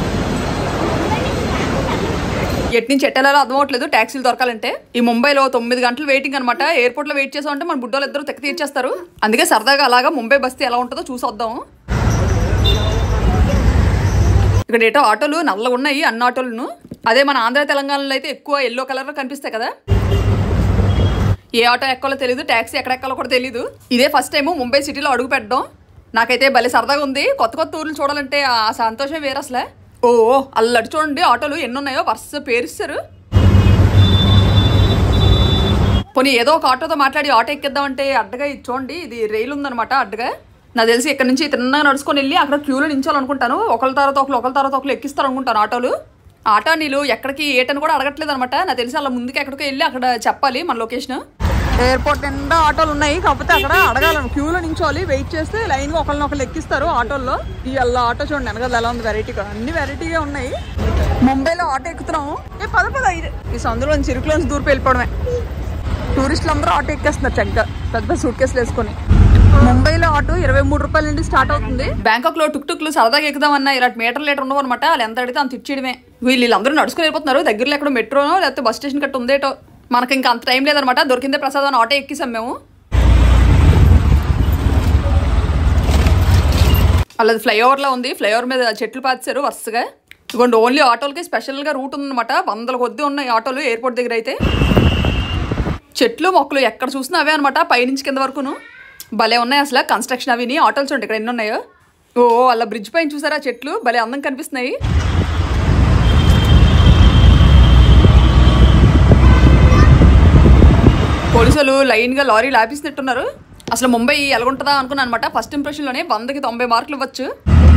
ఎట్ నుంచి ఎట్టెలాలో అర్థం అవ్వట్లేదు ట్యాక్సీలు దొరకాలంటే. ఈ ముంబైలో తొమ్మిది గంటలు వెయిటింగ్ అనమాట. ఎయిర్పోర్ట్లో వెయిట్ చేసామంటే మన బుడ్డోళ్ళు ఇద్దరు తెక్క తీర్చేస్తారు. అందుకే సరదాగా అలాగా ముంబై బస్తీ ఎలా ఉంటుందో చూసొద్దాం. ఇక్కడ ఏటో ఆటోలు నల్లగా ఉన్నాయి అన్ని ఆటోలను. అదే మన ఆంధ్ర తెలంగాణలో అయితే ఎక్కువ ఎల్లో కలర్లో కనిపిస్తాయి కదా. ఏ ఆటో ఎక్కాలో తెలియదు, ట్యాక్సీ ఎక్కడ ఎక్కాలో కూడా తెలియదు. ఇదే ఫస్ట్ టైము ముంబై సిటీలో అడుగు పెట్టడం. నాకైతే భలే సరదాగా ఉంది. కొత్త కొత్త ఊర్లు చూడాలంటే ఆ సంతోషం వేరు అసలే. ఓ అల్లడి చూడండి ఆటోలు ఎన్ని ఉన్నాయో, వరుస పేరిస్తారు. పోనీ ఏదో ఒక ఆటోతో మాట్లాడి ఆటో ఎక్కిద్దామంటే అడ్డగా ఇది చూడండి, ఇది రైలు ఉందనమాట అడ్డగా. నాకు తెలిసి ఇక్కడ నుంచి తిన్నగా నడుచుకొని వెళ్ళి అక్కడ క్యూలో నించాలనుకుంటాను. ఒకళ్ళ తర్వాత ఒకరు ఒకళ్ళ తర్వాత ఒకరు ఎక్కిస్తారు అనుకుంటాను ఆటోలు. ఆటో నీళ్ళు ఎక్కడికి ఏటని కూడా అడగట్లేదు అనమాట. నాకు తెలిసి అలా ముందుకు ఎక్కడికి వెళ్ళి అక్కడ చెప్పాలి మన లొకేషన్. ఎయిర్పోర్ట్ నిండా ఆటోలు ఉన్నాయి, కాకపోతే అక్కడ అడగాలను, క్యూలో నించోవాలి. వెయిట్ చేస్తే లైన్గా ఒకళ్ళని ఒకళ్ళు ఎక్కిస్తారు ఆటోల్లో. ఈ అలా ఆటో చూడండి వెనకాల ఎలా ఉంది, వెరైటీగా అన్ని వెరైటీగా ఉన్నాయి. ముంబైలో ఆటో ఎక్కుతున్నాము. ఏ పద పద ఈ సందులో చిరుకులోంచి దూరం వెళ్ళిపోవడమే. టూరిస్టులు అందరూ ఆటో ఎక్కేస్తున్నారు చక్కగా పెద్ద సూట్ కేసులు వేసుకొని. ముంబైలో ఆటో ఇరవై మూడు రూపాయల నుండి స్టార్ట్ అవుతుంది. బ్యాంకాక్ లో టుక్ టుక్లు సరదాగా ఎక్కుదామన్నా ఇలాంటి మీటర్ లీటర్ ఉండవు అనమాట. వాళ్ళు ఎంత అడిగితే అంత ఇచ్చేయడమే. వీళ్ళు వీళ్ళందరూ నడుచుకుని వెళ్ళిపోతున్నారు. దగ్గరలో ఎక్కడ మెట్రోనో లేకపోతే బస్ స్టేషన్ కట్ట ఉందేటో. మనకి ఇంకా అంత టైం లేదనమాట. దొరికిందే ప్రసాదం అని ఆటో ఎక్కిసాం మేము. అలాది ఫ్లైఓవర్లో ఉంది. ఫ్లైఓవర్ మీద చెట్లు పాతిసారు వరుసగా. ఇదిగోండి ఓన్లీ ఆటోలకి స్పెషల్గా రూట్ ఉందన్నమాట. వందల కొద్ది ఉన్నాయి ఆటోలు ఎయిర్పోర్ట్ దగ్గర అయితే. చెట్లు మొక్కలు ఎక్కడ చూసినా అవే అనమాట, పైనుంచి కింద వరకును. భలే ఉన్నాయి అసలు కన్స్ట్రక్షన్ అవిని. ఆటోలు చూడండి ఇక్కడ ఎన్ని ఉన్నాయో. ఓ అలా బ్రిడ్జ్ పైన చూసారా చెట్లు భలే అందం కనిపిస్తున్నాయి. పోలీసులు లైన్గా లారీలు ఆపిస్తున్నట్టున్నారు. అసలు ముంబై ఎలాగుంటుందా అనుకున్నాను అనమాట. ఫస్ట్ ఇంప్రెషన్లోనే వందకి తొంభై మార్కులు ఇవ్వచ్చు.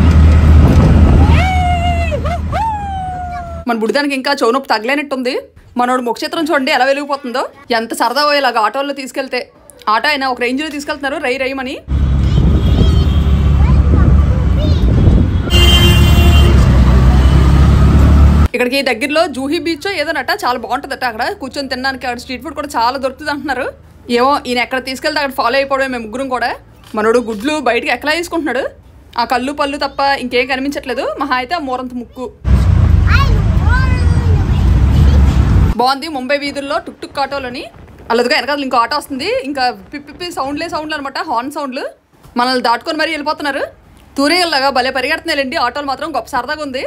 మన బుడిదానికి ఇంకా చౌనొప్పి తగలేనట్టుంది. మనోడు ముఖచిత్రం చూడండి ఎలా వెలిగిపోతుందో. ఎంత సరదా పోయేలాగా ఆటోల్లో తీసుకెళ్తే. ఆటో అయినా ఒక రేంజ్లో తీసుకెళ్తున్నారు రై రైమని. ఇక్కడికి దగ్గరలో జూహీ బీచ్ ఏదోనట చాలా బాగుంటుందట. అక్కడ కూర్చొని తినడానికి అక్కడ స్ట్రీట్ ఫుడ్ కూడా చాలా దొరుకుతుంది అంటున్నారు. ఏమో ఈయన ఎక్కడ తీసుకెళ్తే అక్కడ ఫాలో అయిపోవడమే మేము ముగ్గురం కూడా. మనోడు గుడ్లు బయటకి ఎక్కలా తీసుకుంటున్నాడు. ఆ కళ్ళు పళ్ళు తప్ప ఇంకేం కనిపించట్లేదు. మహా అయితే ఆ మూరంత ముక్కు. బాగుంది ముంబై వీధుల్లో టుక్ టుక్ ఆటోలని. అలాదిగా వెనకాల ఇంకో ఆటో వస్తుంది. ఇంకా పిప్పి సౌండ్లే సౌండ్లు అనమాట, హార్న్ సౌండ్లు. మనల్ని దాటుకొని మరీ వెళ్ళిపోతున్నారు. తూరేలాగా భలే పరిగెడుతున్నాయండి ఆటోలు మాత్రం. గొప్ప సరదాగా ఉంది.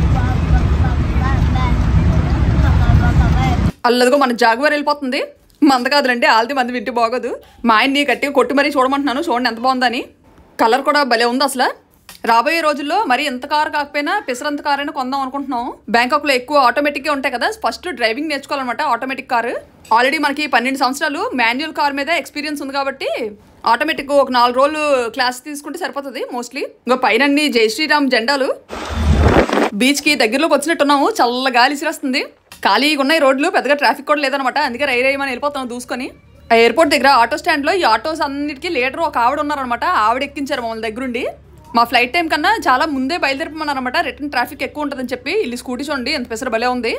అల్లదిగో మన జాగువార్ వెళ్ళిపోతుంది. మంద కాదులండి ఆల్ది మంది వింటే బాగోదు. మా ఆయన్ని గట్టిగా కొట్టి మరీ చూడమంటున్నాను. చూడండి ఎంత బాగుందని. కలర్ కూడా భలే ఉంది అసలు. రాబోయే రోజుల్లో మరి ఎంత కారు కాకపోయినా పిసరంత కార్ అయినా కొందాం అనుకుంటున్నాం. బ్యాంకాక్ లో ఎక్కువ ఆటోమేటిక్గా ఉంటాయి కదా. ఫస్ట్ డ్రైవింగ్ నేర్చుకోవాలన్నమాట ఆటోమేటిక్ కారు. ఆల్రెడీ మనకి పన్నెండు సంవత్సరాలు మాన్యువల్ కార్ మీద ఎక్స్పీరియన్స్ ఉంది కాబట్టి ఆటోమేటిక్ ఒక నాలుగు రోజులు క్లాస్ తీసుకుంటే సరిపోతుంది మోస్ట్లీ. ఇంకా పైన జై శ్రీరామ్ జెండాలు. బీచ్ కి దగ్గరలోకి వచ్చినట్టున్నాము. చల్ల గాలి సిరేస్తుంది. ఖాళీగా ఉన్నాయి రోడ్లు, పెద్దగా ట్రాఫిక్ కూడా లేదనమాట. అందుకే రై రైమని వెళ్ళిపోతాం దూసుకొని. ఆ ఎయిర్పోర్ట్ దగ్గర ఆటో స్టాండ్ లో ఈ ఆటోస్ అన్నిటికీ లీడర్ ఒక ఆవిడ ఉన్నారనమాట. ఆవిడ ఎక్కించారు మమ్మల్ని దగ్గరుండి. మా ఫ్లైట్ టైం కన్నా చాలా ముందే బయలుదేరిపోమన్నారనమాట. రిటర్న్ ట్రాఫిక్ ఎక్కువ ఉంటుందని చెప్పి. ఇల్లు స్కూటీ చూడండి ఎంత పెసర భలే ఉంది.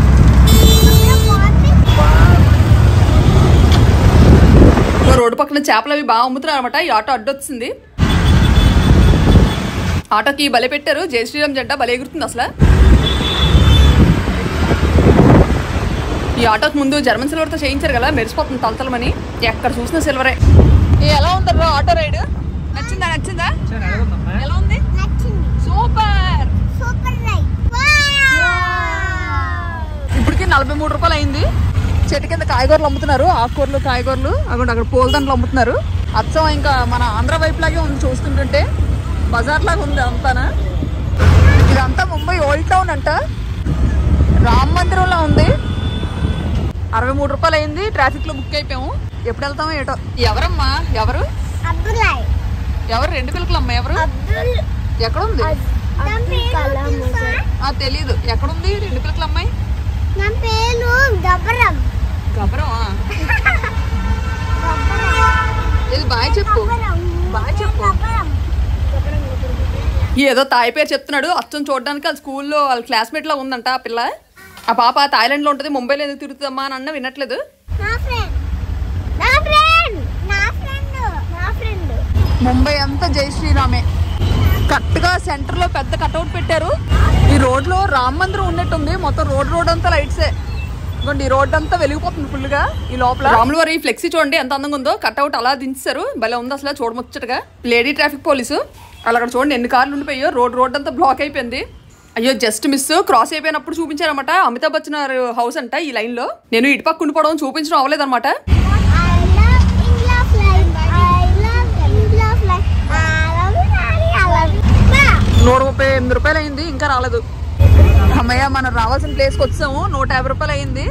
రోడ్డు పక్కన చేపలు అవి బాగా అమ్ముతున్నారు అనమాట. ఈ ఆటో అడ్డొచ్చింది. ఆటోకి భలే పెట్టారు. జై శ్రీరామ్ జెండా భలే ఎగురుతుంది అసలు. ఈ ఆటోకి ముందు జర్మన్ సిల్వర్తో చేయించారు కదా, మెరిసిపోతుంది తలతలమని. ఎక్కడ చూసినా సిల్వరే. ఎలా ఉందర్రా ఆటో రైడ్? నచ్చిందా? నచ్చిందా? ఎలా ఉంది? సూపర్. ఇప్పటికి నలభై మూడు రూపాయలు అయింది. చెట్టు కింద కాయగూరలు అమ్ముతున్నారు. ఆకుకూరలు కాయగూరలు అక్కడ అక్కడ పూలదండలు అమ్ముతున్నారు. అచ్చం ఇంకా మన ఆంధ్ర వైపు లాగే ఉంది చూస్తుంటుంటే. బజార్ లాగా ఉంది అంతానా. ఇదంతా ముంబై ఓల్డ్ టౌన్ అంట. రామ్ మందిరంలో ఉంది. అరవై మూడు రూపాయలు అయింది. ట్రాఫిక్ లో బుక్ అయిపోయాము. ఎప్పుడు వెళ్తామో ఏటో. ఎవరమ్మా? ఎవరు ఎవరు? రెండు పిల్లకలు అమ్మా. ఎవరు? ఎక్కడుంది? తెలీదు. ఎక్కడుంది రెండు పిల్లకల అమ్మాయి? గబరం. ఇది బాయ్ చెప్పు, బాయ్ చెప్పు. ఏదో తాయి పేరు చెప్తున్నాడు. అచ్చం చూడడానికి వాళ్ళ స్కూల్లో వాళ్ళ క్లాస్మేట్ లా ఉందంట ఆ పిల్ల. ఆ పాప థాయిలాండ్ లో ఉంటది, ముంబైలో ఎందుకు తిరుగుతుందమ్మా అని అన్న వినట్లేదు. ముంబై అంతా జై శ్రీరామే. కరెక్ట్ గా సెంటర్ లో పెద్ద కట్అవుట్ పెట్టారు. ఈ రోడ్ లో రామ మందిరం ఉన్నట్టుంది. మొత్తం రోడ్ రోడ్ అంతా లైట్సే. ఈ రోడ్ అంతా వెలిగిపోతుంది ఫుల్ గా. ఈ లోపల రాముల వారి ఫ్లెక్సీ చూడండి ఎంత అందంగా ఉందో. కట్అవుట్ అలా దించారు, భలే ఉంది అసలు చూడముచ్చటగా. లేడీ ట్రాఫిక్ పోలీసు అలా అక్కడ చూడండి ఎన్ని కార్లు ఉండిపోయో. రోడ్ రోడ్ అంతా బ్లాక్ అయిపోయింది. అయ్యో జస్ట్ మిస్. క్రాస్ అయిపోయినప్పుడు చూపించారన్నమాట. అమితాబ్ బచ్చన్ హౌస్ అంట ఈ లైన్ లో. నేను ఇటు పక్క ఉండిపోవడం చూపించడం అవ్వలేదు అనమాట. నూట ముప్పై ఎనిమిది రూపాయలు అయింది, ఇంకా రాలేదు. అమ్మయ్య మనం రావాల్సిన ప్లేస్ కి వచ్చాము. నూట యాభై రూపాయలు అయింది.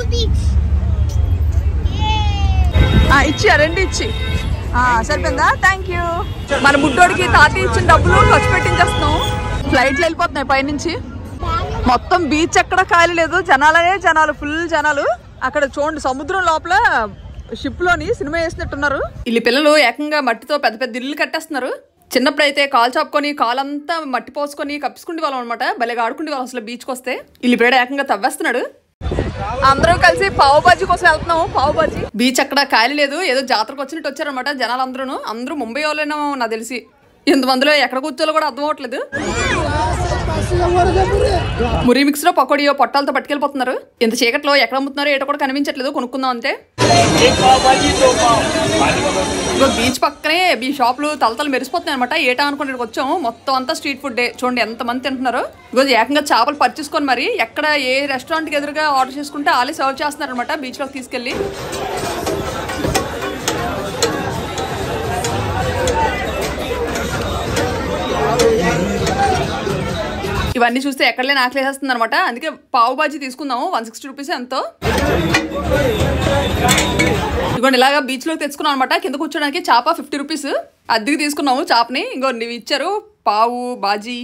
ఇచ్చి రెండు ఇచ్చి సరిపోయిందా? Thank you. మన బుడ్డోడికి తాత ఇచ్చిన డబ్బులు ఖర్చు పెట్టించేస్తున్నాం. ఫ్లైట్లు వెళ్ళిపోతున్నాయి పైనుంచి. మొత్తం బీచ్ ఎక్కడ ఖాళీ లేదు, జనాలనే జనాలు, ఫుల్ జనాలు. అక్కడ చూడండి సముద్రం లోపల షిప్ లోని సినిమా వేసినట్టున్నారు. వీళ్ళ పిల్లలు ఏకంగా మట్టితో పెద్ద పెద్ద ఇల్లు కట్టేస్తున్నారు. చిన్నప్పుడు అయితే కాలు చాపుకొని కాలంతా మట్టి పోసుకొని కప్పుసుకుంటే వాళ్ళం అనమాట. భలేగా ఆడుకుంటే వాళ్ళం అసలు బీచ్కి వస్తే. వీళ్ళు ఇప్పుడు ఏకంగా తవ్వేస్తున్నాడు. అందరూ కలిసి పావు బాజీ కోసం వెళ్తున్నాము. పావు బాజీ బీచ్ అక్కడ ఖాళీ లేదు, ఏదో జాతరకు వచ్చినట్టు వచ్చారనమాట జనాలు అందరూ. అందరూ ముంబై వాళ్ళేనో నాకు తెలిసి. ఇంతమందిలో ఎక్కడ కూర్చోలో కూడా అర్థం అవట్లేదు. మురి మిక్స్ లో పకోడియో పొట్టాలతో పట్టుకెళ్ళిపోతున్నారు. ఇంత చీకట్లో ఎక్కడ అమ్ముతున్నారో ఏటో కూడా కనిపించట్లేదు. కొనుక్కుందాం అంతే. బీచ్ పక్కనే ఈ షాపులు తలతలు మెరిసిపోతున్నాయి అనమాట. ఏటా అనుకుని వచ్చాము. మొత్తం అంతా స్ట్రీట్ ఫుడ్. చూడండి ఎంత మంది తింటున్నారు. ఈరోజు ఏకంగా చేపలు పర్చేసుకొని మరి ఎక్కడ ఏ రెస్టారెంట్ కి ఎదురుగా ఆర్డర్ చేసుకుంటే వాళ్ళే సర్వ్ చేస్తున్నారు అనమాట బీచ్ లోకి తీసుకెళ్లి. ఇవన్నీ చూస్తే ఎక్కడలే ఆకలేసేస్తుంది అనమాట. అందుకే పావు బాజీ తీసుకుందాము. వన్ సిక్స్టీ రూపీస్ ఎంతో. ఇదిగోండి ఇలాగా బీచ్ లోకి తెచ్చుకున్నాం అనమాట. కింద కూర్చోడానికి చేప ఫిఫ్టీ రూపీస్ అద్దెకి తీసుకున్నాము చేపని. ఇంకో నీవు ఇచ్చారు పావు బాజీ.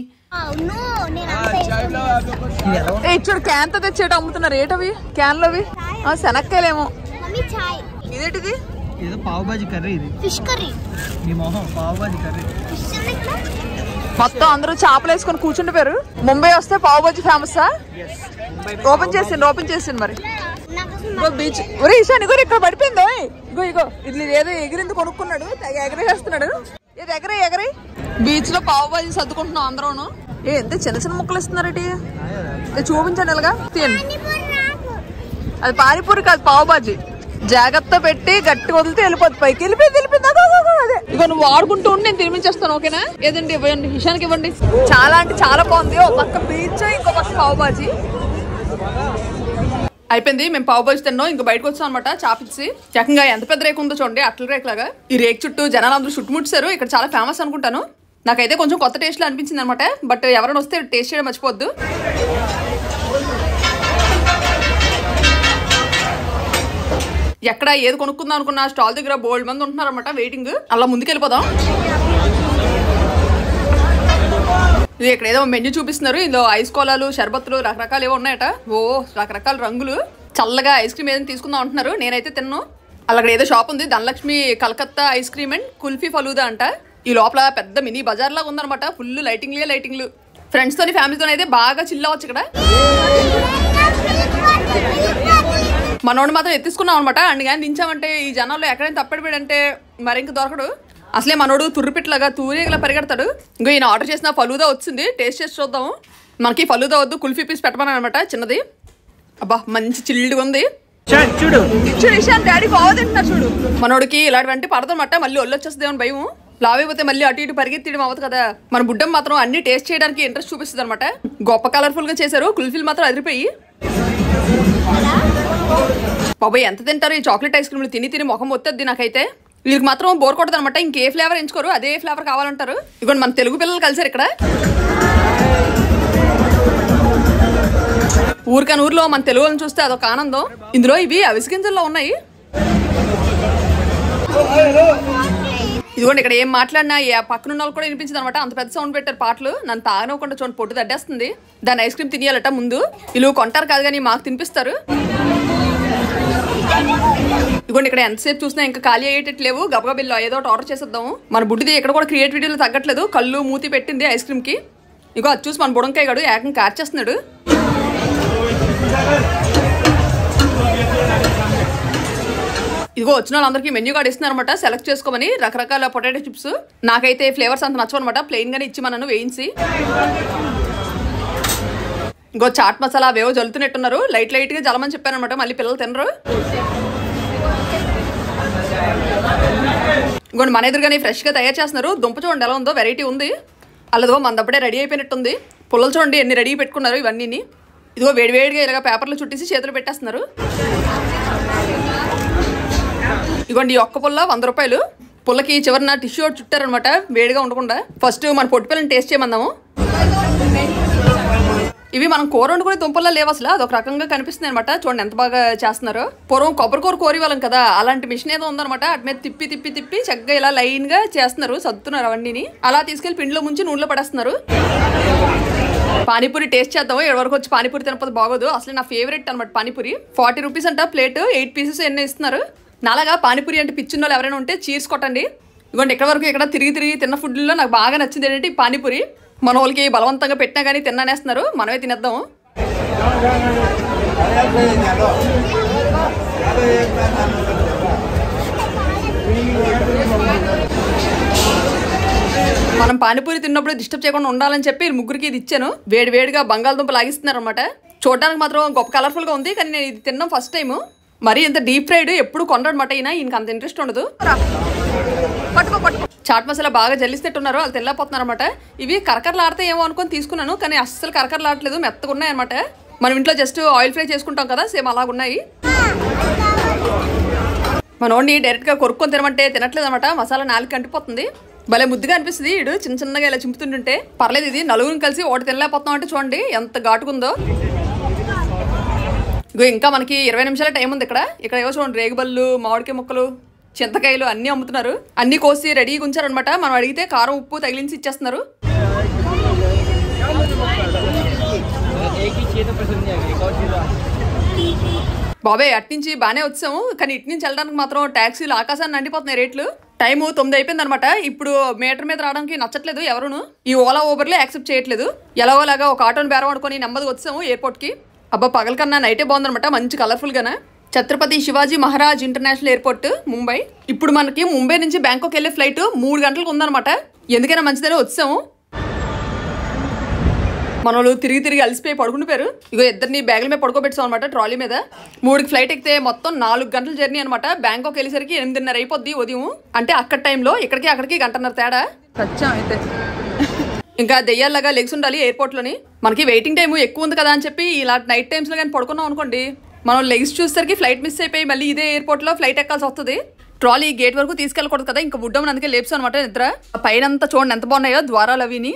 చూడు క్యాన్ తో తెచ్చేట అమ్ముతున్నారు. ఏటవి క్యాన్ లోవి శనక్కాయలేమో. ఇదేంటిది? పావు బాజీ కర్రీ. ఇది fish curry. Pav bhaji curry. మొత్తం అందరూ చేపలు వేసుకొని కూర్చుండిపోయారు. ముంబై వస్తే పావు బాజీ ఫేమస్. ఓపెన్ చేసిండు ఓపెన్ చేసిండు మరి. బీచ్ ఒరే ఈశాన్ ఇగో ఇక్కడ పడిపోయిందో. ఇగో ఇగో ఇది ఏదో ఎగిరింది కొనుక్కున్నాడు. ఎగరేస్తున్నాడు. ఇది ఎగరే ఎగరే బీచ్ లో పావు బాజీ సర్దుకుంటున్నాం అందరూను. ఏ ఎంత చిన్న చిన్న ముక్కలు ఇస్తున్నారటి. చూపించండి ఇలాగా తీయండి. అది పానీపూరి కాదు పావు బాజీ. జాగ్రత్త పెట్టి గట్టి వదిలితే వెళ్ళిపోద్ది పైకి. వెళ్ళిపోయింది వెళ్ళిపోయింది. అదే ఇక నువ్వు వాడుకుంటూ ఉండి నేను తినిపించేస్తాను. ఓకేనా? ఏదండి ఇవ్వండి ఇషానికి ఇవ్వండి. చాలా అంటే చాలా బాగుంది. ఒక పక్క బీచ్ ఇంకో పక్క పావు బాజీ. అయిపోయింది. మేము పావు బాజీ తిన్నాం. ఇంకా బయటకు వచ్చాం అనమాట. చాపిచ్చి చక్కగా ఎంత పెద్ద రేకు ఉందో చూడండి. అట్ల రేక్ లాగా. ఈ రేక్ చుట్టూ జనాలు అందరూ చుట్టుముట్టారు. ఇక్కడ చాలా ఫేమస్ అనుకుంటాను. నాకైతే కొంచెం కొత్త టేస్ట్ లో అనిపించింది అనమాట. బట్ ఎవరైనా వస్తే టేస్ట్ చేయడం మర్చిపోద్దు. ఎక్కడ ఏది కొనుక్కుందాం అనుకున్న స్టాల్ దగ్గర బోల్డ్ మంది ఉంటున్నారు అనమాట వెయిటింగ్. అలా ముందుకెళ్ళిపోదాం. ఇది ఇక్కడ ఏదో మెన్యూ చూపిస్తున్నారు. ఇందులో ఐస్ కోలాలు షర్బత్తులు రకరకాలు ఏవో ఉన్నాయట. ఓ రకరకాల రంగులు. చల్లగా ఐస్ క్రీమ్ ఏదైనా తీసుకుందాం అంటున్నారు. నేనైతే తిన్నాను. అక్కడ ఏదో షాప్ ఉంది Dhanalakshmi Calcutta ice cream and kulfi falooda అంట. ఈ లోపల పెద్ద మినీ బజార్ లాగా ఉందన్నమాట. ఫుల్ లైటింగ్లే లైటింగ్లు. ఫ్రెండ్స్ తోని ఫ్యామిలీతో అయితే బాగా చిల్ అవ్వచ్చు ఇక్కడ. మనోడు మాత్రం ఎత్తుకున్నాం అనమాట. అండ్ కానీ దించామంటే ఈ జనాల్లో ఎక్కడైనా తప్పడిపోయాడంటే మరి ఇంక దొరకడు. అసలే మనోడు తుర్రుపిట్లాగా తూరేగలా పరిగెడతాడు. ఇంకో ఈయన ఆర్డర్ చేసిన ఫలూదా వచ్చింది. టేస్ట్ చేసి చూద్దాము. మనకి ఫలూదా వద్దు కుల్ఫీ పీస్ పెట్టమని అనమాట చిన్నది. అబ్బా మంచి చిల్డ్గా ఉంది. చూడు చూడు ఇషాన్ డాడీ బాగా తింటున్నారు చూడు. మనోడికి ఇలాంటివంటే పడదనమాట. మళ్ళీ ఒళ్ళు వచ్చేస్తుంది అని భయం. లావైపోతే మళ్ళీ అటు ఇటు పరిగెత్తడం అవ్వదు కదా. మన బుడ్డం మాత్రం అన్ని టేస్ట్ చేయడానికి ఇంట్రెస్ట్ చూపిస్తుంది అనమాట. గొప్ప కలర్ఫుల్ గా చేశారు. కుల్ఫీలు మాత్రం అదిరిపోయి. బాబాయ్ ఎంత తింటారు ఈ చాక్లెట్ ఐస్ క్రీమ్లు. తిని తిని ముఖం వస్తుంది నాకైతే. వీళ్ళకి మాత్రం బోర్ కొట్టదు అనమాట. ఇంకే ఫ్లేవర్ ఎంచుకోరు, అదే ఫ్లేవర్ కావాలంటారు. ఇదిగోండి మన తెలుగు పిల్లలు కలిసారు ఇక్కడ. ఊరికని ఊర్లో మన తెలుగులను చూస్తే అదొక ఆనందం. ఇందులో ఇవి అవిసె గింజల్లో ఉన్నాయి. ఇదిగోండి ఇక్కడ ఏం మాట్లాడినా పక్కన ఉన్న వాళ్ళు కూడా వినిపించింది అనమాట. అంత పెద్ద సౌండ్ పెట్టారు పాటలు. నన్ను తాగనవ్వకుండా చూడండి పొట్టు తడ్డేస్తుంది. దాని ఐస్ క్రీమ్ తినేయాలట ముందు. వీళ్ళు కొంటారు కాదు కానీ మాకు తినిపిస్తారు. ఇదిగోండి ఇక్కడ ఎంతసేపు చూసినా ఇంకా ఖాళీ అయ్యేటట్లేవు. గబగబిల్లో ఏదో ఒకటి ఆర్డర్ చేసేద్దాము. మన బుడ్డిది ఇక్కడ కూడా క్రియేటివిటీలో తగ్గట్లేదు, కళ్ళు మూతి పెట్టింది ఐస్ క్రీమ్ కి. ఇగో అది చూసి మన బుడంకాయ గడు ఏకం కార్చేస్తున్నాడు. ఇదిగో వచ్చిన వాళ్ళందరికీ మెన్యూ కార్డ్ ఇస్తున్నారు అనమాట, సెలెక్ట్ చేసుకోమని. రకరకాల పొటాటో చిప్స్, నాకైతే ఫ్లేవర్స్ అంత నచ్చవు అనమాట, ప్లెయిన్ గానే ఇచ్చి మనను వేయించి. ఇంకో చాట్ మసాలా అవేవో జల్లుతున్నట్టున్నారు, లైట్ లైట్ గా జలమని చెప్పారనమాట, మళ్ళీ పిల్లలు తినరు. ఇంకోటి మన ఎదురుగానే ఫ్రెష్ గా తయారు చేస్తున్నారు. దుంప చూడండి ఎలా ఉందో, వెరైటీ ఉంది. అలాదో మనదప్పుడే రెడీ అయిపోయినట్టుంది. పుల్లలు చూడండి ఎన్ని రెడీ పెట్టుకున్నారు ఇవన్నీ. ఇదిగో వేడివేడిగా ఇలాగ పేపర్లు చుట్టేసి చేతులు పెట్టేస్తున్నారు. ఇదిగోండి ఈ ఒక్క పుల్ల వంద రూపాయలు. పుల్లకి చివరిన టిష్యూ చుట్టారనమాట వేడిగా ఉండకుండా. ఫస్ట్ మన పొట్టి పిల్లని టేస్ట్ చేయమందాము. ఇవి మనం కూర వండుకునే దుంపల్లో లేవు అసలు, అదొక రకంగా కనిపిస్తుంది అనమాట. చూడండి ఎంత బాగా చేస్తున్నారు. పూర్వం కొబ్బరి కూర కోరి వాళ్ళం కదా, అలాంటి మిషన్ ఏదో ఉందనమాట. అటు మీద తిప్పి తిప్పి తిప్పి చక్కగా ఇలా లైన్ గా చేస్తున్నారు, సర్దుతున్నారు అవన్నీ. అలా తీసుకెళ్లి పిండిలో ముంచి నూనెలో పడేస్తున్నారు. పానీపూరి టేస్ట్ చేద్దాము. ఏడు వరకు వచ్చి పానీపూరి తినకపోతే బాగోదు. అసలు నా ఫేవరెట్ అనమాట పానీపూరి. ఫార్టీ రూపీస్ అంట ప్లేట్, ఎయిట్ పీసెస్ ఎన్నో ఇస్తున్నారు. నాలాగా పానీపూరి అంటే పిచ్చిన వాళ్ళు ఎవరైనా ఉంటే చీర్స్ కొట్టండి. ఇదిగోండి ఇక్కడ వరకు ఇక్కడ తిరిగి తిరిగి తిన్న ఫుడ్లో నాకు బాగా నచ్చింది ఏంటంటే ఈ పానీపూరి. మన వాళ్ళకి బలవంతంగా పెట్టినా కానీ తిన్నానేస్తున్నారు, మనమే తినేద్దాము. మనం పానీపూరి తిన్నప్పుడు డిస్టర్బ్ చేయకుండా ఉండాలని చెప్పి ముగ్గురికి ఇది ఇచ్చాను. వేడి వేడిగా బంగాళదుంప లాగిస్తున్నారు అనమాట. చూడడానికి మాత్రం గొప్ప కలర్ఫుల్ గా ఉంది, కానీ నేను ఇది తిన్నాం ఫస్ట్ టైం. మరి ఇంత డీప్ ఫ్రైడ్ ఎప్పుడు కొనడమాట అయినా ఈయనకి అంత ఇంట్రెస్ట్ ఉండదు. పట్టుకో పట్టుకో. చాట్ మసాలా బాగా జల్లిస్తున్నారు, వాళ్ళు తెల్లపోతున్నారు అనమాట. ఇవి కరకరలాడితే ఏమో అనుకొని తీసుకున్నాను, కానీ అస్సలు కరకరలాడలేదు, మెత్తగా ఉన్నాయి అనమాట. మనం ఇంట్లో జస్ట్ ఆయిల్ ఫ్రై చేసుకుంటాం కదా, సేమ్ అలాగున్నాయి. మన ఓన్లీ డైరెక్ట్ గా కొరుక్కొని తినమంటే తినట్లేదు అనమాట, మసాలా నాలుగు కంటిపోతుంది. భలే ముద్దుగా అనిపిస్తుంది. ఇడు చిన్న చిన్నగా ఇలా చింపుతుంటుంటే పర్లేదు. ఇది నలుగురిని కలిసి ఒకటి తినలేకపోతున్నాం అంటే చూడండి ఎంత ఘాటుకుందో. ఇగో ఇంకా మనకి ఇరవై నిమిషాల టైం ఉంది. ఇక్కడ ఇక్కడ ఏవో చూడండి రేగుబళ్ళు, మామిడికాయ ముక్కలు, చింతకాయలు అన్నీ అమ్ముతున్నారు. అన్ని కోసి రెడీగా ఉంచారనమాట. మనం అడిగితే కారం ఉప్పు తగిలించి ఇచ్చేస్తున్నారు. బాబాయ్ అట్నుంచి బాగానే వచ్చాము, కానీ ఇటు నుంచి వెళ్ళడానికి మాత్రం ట్యాక్సీలు ఆకాశాన్ని అంటిపోతున్నాయి రేట్లు. టైము తొమ్మిది అయిపోయింది అనమాట. ఇప్పుడు మీటర్ మీద రావడానికి నచ్చట్లేదు ఎవరును. ఈ ఓలా ఊబర్లో యాక్సెప్ట్ చేయట్లేదు. ఎలాగోలాగా ఒక ఆటోని బేరం ఆడుకొని నెమ్మదిగా వచ్చాము ఎయిర్పోర్ట్ కి. అబ్బా పగల కన్నా నైటే బాగుందనమాట, మంచి కలర్ఫుల్ గానే. Chhatrapati Shivaji Maharaj international airport Mumbai. ఇప్పుడు మనకి ముంబై నుంచి బ్యాంకాక్ వెళ్ళే ఫ్లైట్ మూడు గంటలకు ఉందనమాట. ఎందుకైనా మంచిదని వచ్చాము. మన వాళ్ళు తిరిగి తిరిగి అలసిపోయి పడుకుండిపోయారు. ఇగో ఇద్దరిని బ్యాగుల మీద పడుకోబెట్టాం అనమాట, ట్రాలీ మీద. మూడుకి ఫ్లైట్ ఎక్కితే మొత్తం నాలుగు గంటల జర్నీ అనమాట. బ్యాంకాక్ వెళ్ళేసరికి ఎనిమిదిన్నర అయిపోద్ది ఉదయం. అంటే అక్కడ టైంలో ఇక్కడికి అక్కడికి గంటన్నర తేడా. సత్యం అయితే ఇంకా దెయ్యాల్లాగా లెగ్స్ ఉండాలి ఎయిర్పోర్ట్ లోని. మనకి వెయిటింగ్ టైం ఎక్కువ ఉంది కదా అని చెప్పి ఇలా నైట్ టైమ్స్ లో కానీ పడుకున్నాం అనుకోండి, మనం లెగ్స్ చూసేసరికి ఫ్లైట్ మిస్ అయిపోయి మళ్ళీ ఇదే ఎయిర్పోర్ట్ లో ఫ్లైట్ ఎక్కాల్సి వస్తుంది. ట్రాలీ గేట్ వరకు తీసుకెళ్ళకూడదు కదా, ఇంకా వుడ్డం అందుకే లేప్స్ అనమాట నిద్ర. పైన అంతా చూడండి ఎంత బాగున్నాయో ద్వారాలు అవిని.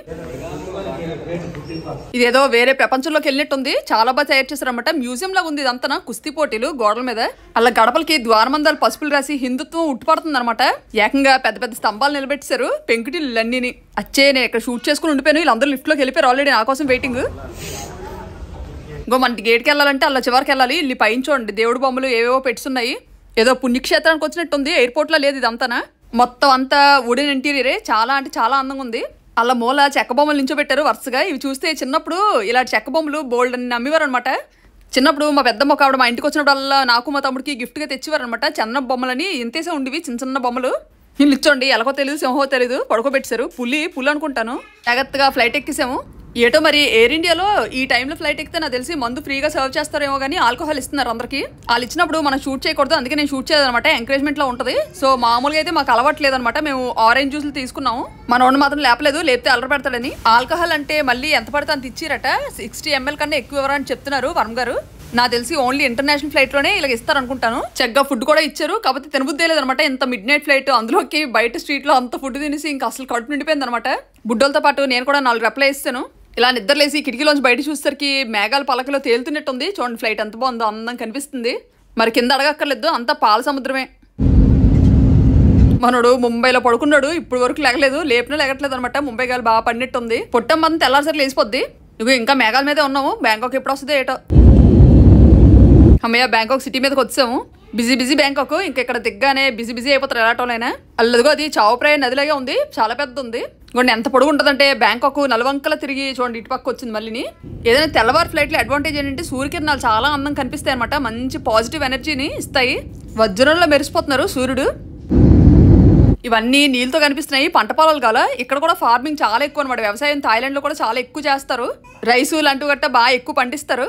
ఇదేదో వేరే ప్రపంచంలోకి వెళ్ళినట్టుంది, చాలా బాగా తయారు చేశారన్నమాట. మ్యూజియం లాగా ఉంది ఇదంతా. కుస్తీ పోటీలు గోడల మీద, అలా గడపలకి ద్వారమందాలు పసుపులు రాసి హిందుత్వం ఉట్టుపడుతుంది అనమాట. ఏకంగా పెద్ద పెద్ద స్తంభాలు నిలబెట్టారు, పెంకుటిల్లు అన్నిని. అచ్చే నేను ఇక్కడ షూట్ చేసుకుని ఉండిపోయాను, వీళ్ళందరూ లిఫ్ట్ లోకి వెళ్ళిపోయారు ఆల్రెడీ, నా కోసం వెయిటింగ్. ఇంకో మన గేట్కి వెళ్ళాలంటే అలా చివరికి వెళ్ళాలి. ఇల్లు పైన చూడండి దేవుడు బొమ్మలు ఏవేవో పెట్టున్నాయి. ఏదో పుణ్యక్షేత్రానికి వచ్చినట్టుంది, ఎయిర్పోర్ట్ లో లేదు ఇదంతా. మొత్తం అంతా వుడెన్ ఇంటీరియరే, చాలా అంటే చాలా అందంగా ఉంది. అలా మూల చెక్క బొమ్మలు నించోబెట్టారు వరుసగా. ఇవి చూస్తే చిన్నప్పుడు ఇలాంటి చెక్క బొమ్మలు బోల్డ్ అని నమ్మేవారు అనమాట. చిన్నప్పుడు మా పెద్దమ్మ ఒక ఆవిడ మా ఇంటికి వచ్చినప్పుడల్లా నాకు మా తమ్ముడికి గిఫ్ట్గా తెచ్చేవారు అనమాట. చిన్న బొమ్మలని ఇంతేసే ఉండేవి, చిన్న చిన్న బొమ్మలు. వీళ్ళు ఇచ్చోండి ఎలాగో తెలియదు, సింహో తెలియదు, పడుకోబెట్టారు. పులి పులి అనుకుంటాను. జాగ్రత్తగా ఫ్లైట్ ఎక్కేసాము. ఏటో మరి ఎయిర్ ఇండియాలో ఈ టైంలో ఫ్లైట్ ఎక్కితే నాకు తెలిసి మందు ఫ్రీగా సర్వ్ చేస్తారేమో కానీ ఆల్కహాల్ ఇస్తున్నారు అందరికి. వాళ్ళు ఇచ్చినప్పుడు మనం షూట్ చేయకూడదు, అందుకే నేను షూట్ చేయదనమాట. ఎంకరేజ్మెంట్ లో ఉంటుంది. సో మామూలుగా అయితే మాకు అలవాట్లేదు అనమాట. మేము ఆరెంజ్ జ్యూస్లు తీసుకున్నాము. మన వాడిని మాత్రం లేపలేదు, లేపితే అల్లరి పెడతాడని. ఆల్కహాల్ అంటే మళ్ళీ ఎంత పడితే అంత ఇచ్చిరట. సిక్స్టీ ఎంఎల్ కన్నా ఎక్కువ ఎవరని చెప్తున్నారు వర్మ గారు. నాకు తెలిసి ఓన్లీ ఇంటర్నేషనల్ ఫ్లైట్ లోనే ఇలా ఇస్తారు అనుకుంటాను. చక్కగా ఫుడ్ కూడా ఇచ్చారు, కాకపోతే తినబుద్దే లేదనమాట. ఇంత మిడ్ నైట్ ఫ్లైట్, అందులోకి బయట స్ట్రీట్ లో అంత ఫుడ్ తినేసి ఇంకా అసలు కడుపు నిండిపోయింది అనమాట. బుడ్డోలతో పాటు నేను కూడా నాలుగు రెప్లై ఇస్తాను. ఇలా నిద్రలేసి కిటికీలోంచి బయట చూసేసరికి మేఘాల పలకలో తేలుతున్నట్టుంది. చూడండి ఫ్లైట్ ఎంత బాగుందో, అందం కనిపిస్తుంది. మరి కింద అడగక్కర్లేదు, అంతా పాల సముద్రమే. మనోడు ముంబైలో పడుకున్నాడు, ఇప్పుడు వరకు లేగలేదు, లేపినా లేగట్లేదు అనమాట. ముంబై గాలి బాగా పడినట్టుంది. పొట్టమ్మంతా తెల్లారిసరి లేసిపోద్ది. ఇగో ఇంకా మేఘాల మీదే ఉన్నాము. బ్యాంకాక్ ఎప్పుడు వస్తుందో ఏటో. అమ్మయ్య బ్యాంకాక్ సిటీ మీదకి వచ్చాము. Busy busy Bangkok. ఇంకా ఇక్కడ దిగ్గానే బిజీ బిజీ అయిపోతారు ఎలాటోలైనా. అల్లదిగో అది చావుప్రాయ నదిలాగే ఉంది, చాలా పెద్ద ఉంది. ఇంకోండి ఎంత పొడుగు ఉంటుందంటే బ్యాంకాక్ నలువంకల తిరిగి చూడండి ఇటు పక్క వచ్చింది మళ్ళీని. ఏదైనా తెల్లవారు ఫ్లైట్లో అడ్వాంటేజ్ ఏంటంటే సూర్యకిరణాలు చాలా అందం కనిపిస్తాయి అనమాట, మంచి పాజిటివ్ ఎనర్జీని ఇస్తాయి. వజ్రంలో మెరిసిపోతున్నారు సూర్యుడు. ఇవన్నీ నీళ్ళతో కనిపిస్తున్నాయి, పంట పొలాలు కాల. ఇక్కడ కూడా ఫార్మింగ్ చాలా ఎక్కువ అనమాట, వ్యవసాయం థాయిలాండ్ లో కూడా చాలా ఎక్కువ చేస్తారు. రైసు లాంటివి గట్ట బాగా ఎక్కువ పండిస్తారు.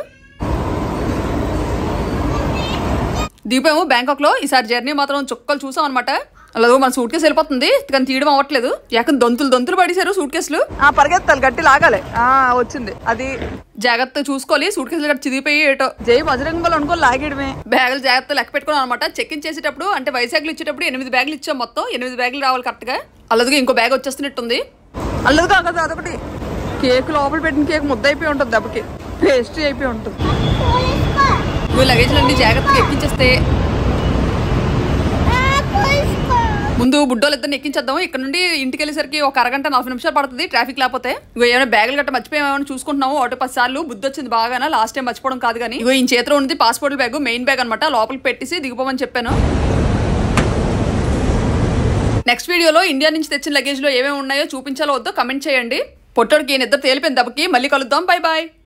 దీపేమో బ్యాంకాక్ లో ఈసారి జర్నీ మాత్రం చుక్కలు చూసాం అనమాట. అలాగే మన సూట్ కేసు వెళ్ళిపోతుంది కానీ తీయడం అవ్వట్లేదు. ఏకం దొంతులు దొంతులు పడేశారు సూట్ కేసులు. ఆ పరిగెత్తాలి, గట్టి లాగాలి. ఆ వచ్చింది అది. జాగ్రత్తగా చూసుకోవాలి, సూట్ కేసులు గట్టి చిదిగిపోయి ఏటో జై బజరంగ బలం అనుకో లాగేయడమే. బ్యాగులు జాగ్రత్త లెక్క పెట్టుకున్నాం అనమాట. చెక్ ఇన్ చేసేటప్పుడు అంటే వైజాగ్లో ఇచ్చేటప్పుడు ఎనిమిది బ్యాగులు ఇచ్చాం, మొత్తం ఎనిమిది బ్యాగులు రావాలి కరెక్ట్ గా. అలాగే ఇంకో బ్యాగ్ వచ్చేస్తున్నట్టుంది. అల్లదు కాదు అదొకటి. కేక్ లోపల పెట్టిన కేక్ ముద్ద అయిపోయి ఉంటుంది, దెబ్బకి పేస్ట్రీ అయిపోయి ఉంటుంది. నువ్వు లగేజ్లు అన్ని జాగ్రత్తగా ఎక్కించేస్తే ముందు బుడ్డోలు ఇద్దరిని ఎక్కించేద్దాం. ఇక్కడ నుండి ఇంటికి వెళ్ళేసరికి ఒక అరగంట నలభై నిమిషాలు పడుతుంది ట్రాఫిక్ లేకపోతే. ఇగో ఏమైనా బ్యాగులు గట్ట మర్చిపోయామని చూసుకుంటున్నాము. ఒకటి పది సార్లు బుద్ధి వచ్చింది బాగా, లాస్ట్ టైం మర్చిపోవడం కాదు కానీ. ఇగో ఈ చేతిలో ఉంది పాస్పోర్ట్ బ్యాగ్, మెయిన్ బ్యాగ్ అనమాట. లోపలికి పెట్టేసి దిగిపోమని చెప్పాను. నెక్స్ట్ వీడియోలో ఇండియా నుంచి తెచ్చిన లగేజ్ లో ఏమేమి ఉన్నాయో చూపించాలో వద్దో కమెంట్ చేయండి. పొట్టోడికి నిద్ర తేలిపోయిన దెబ్బకి మళ్ళీ కలుద్దాం. Bye bye.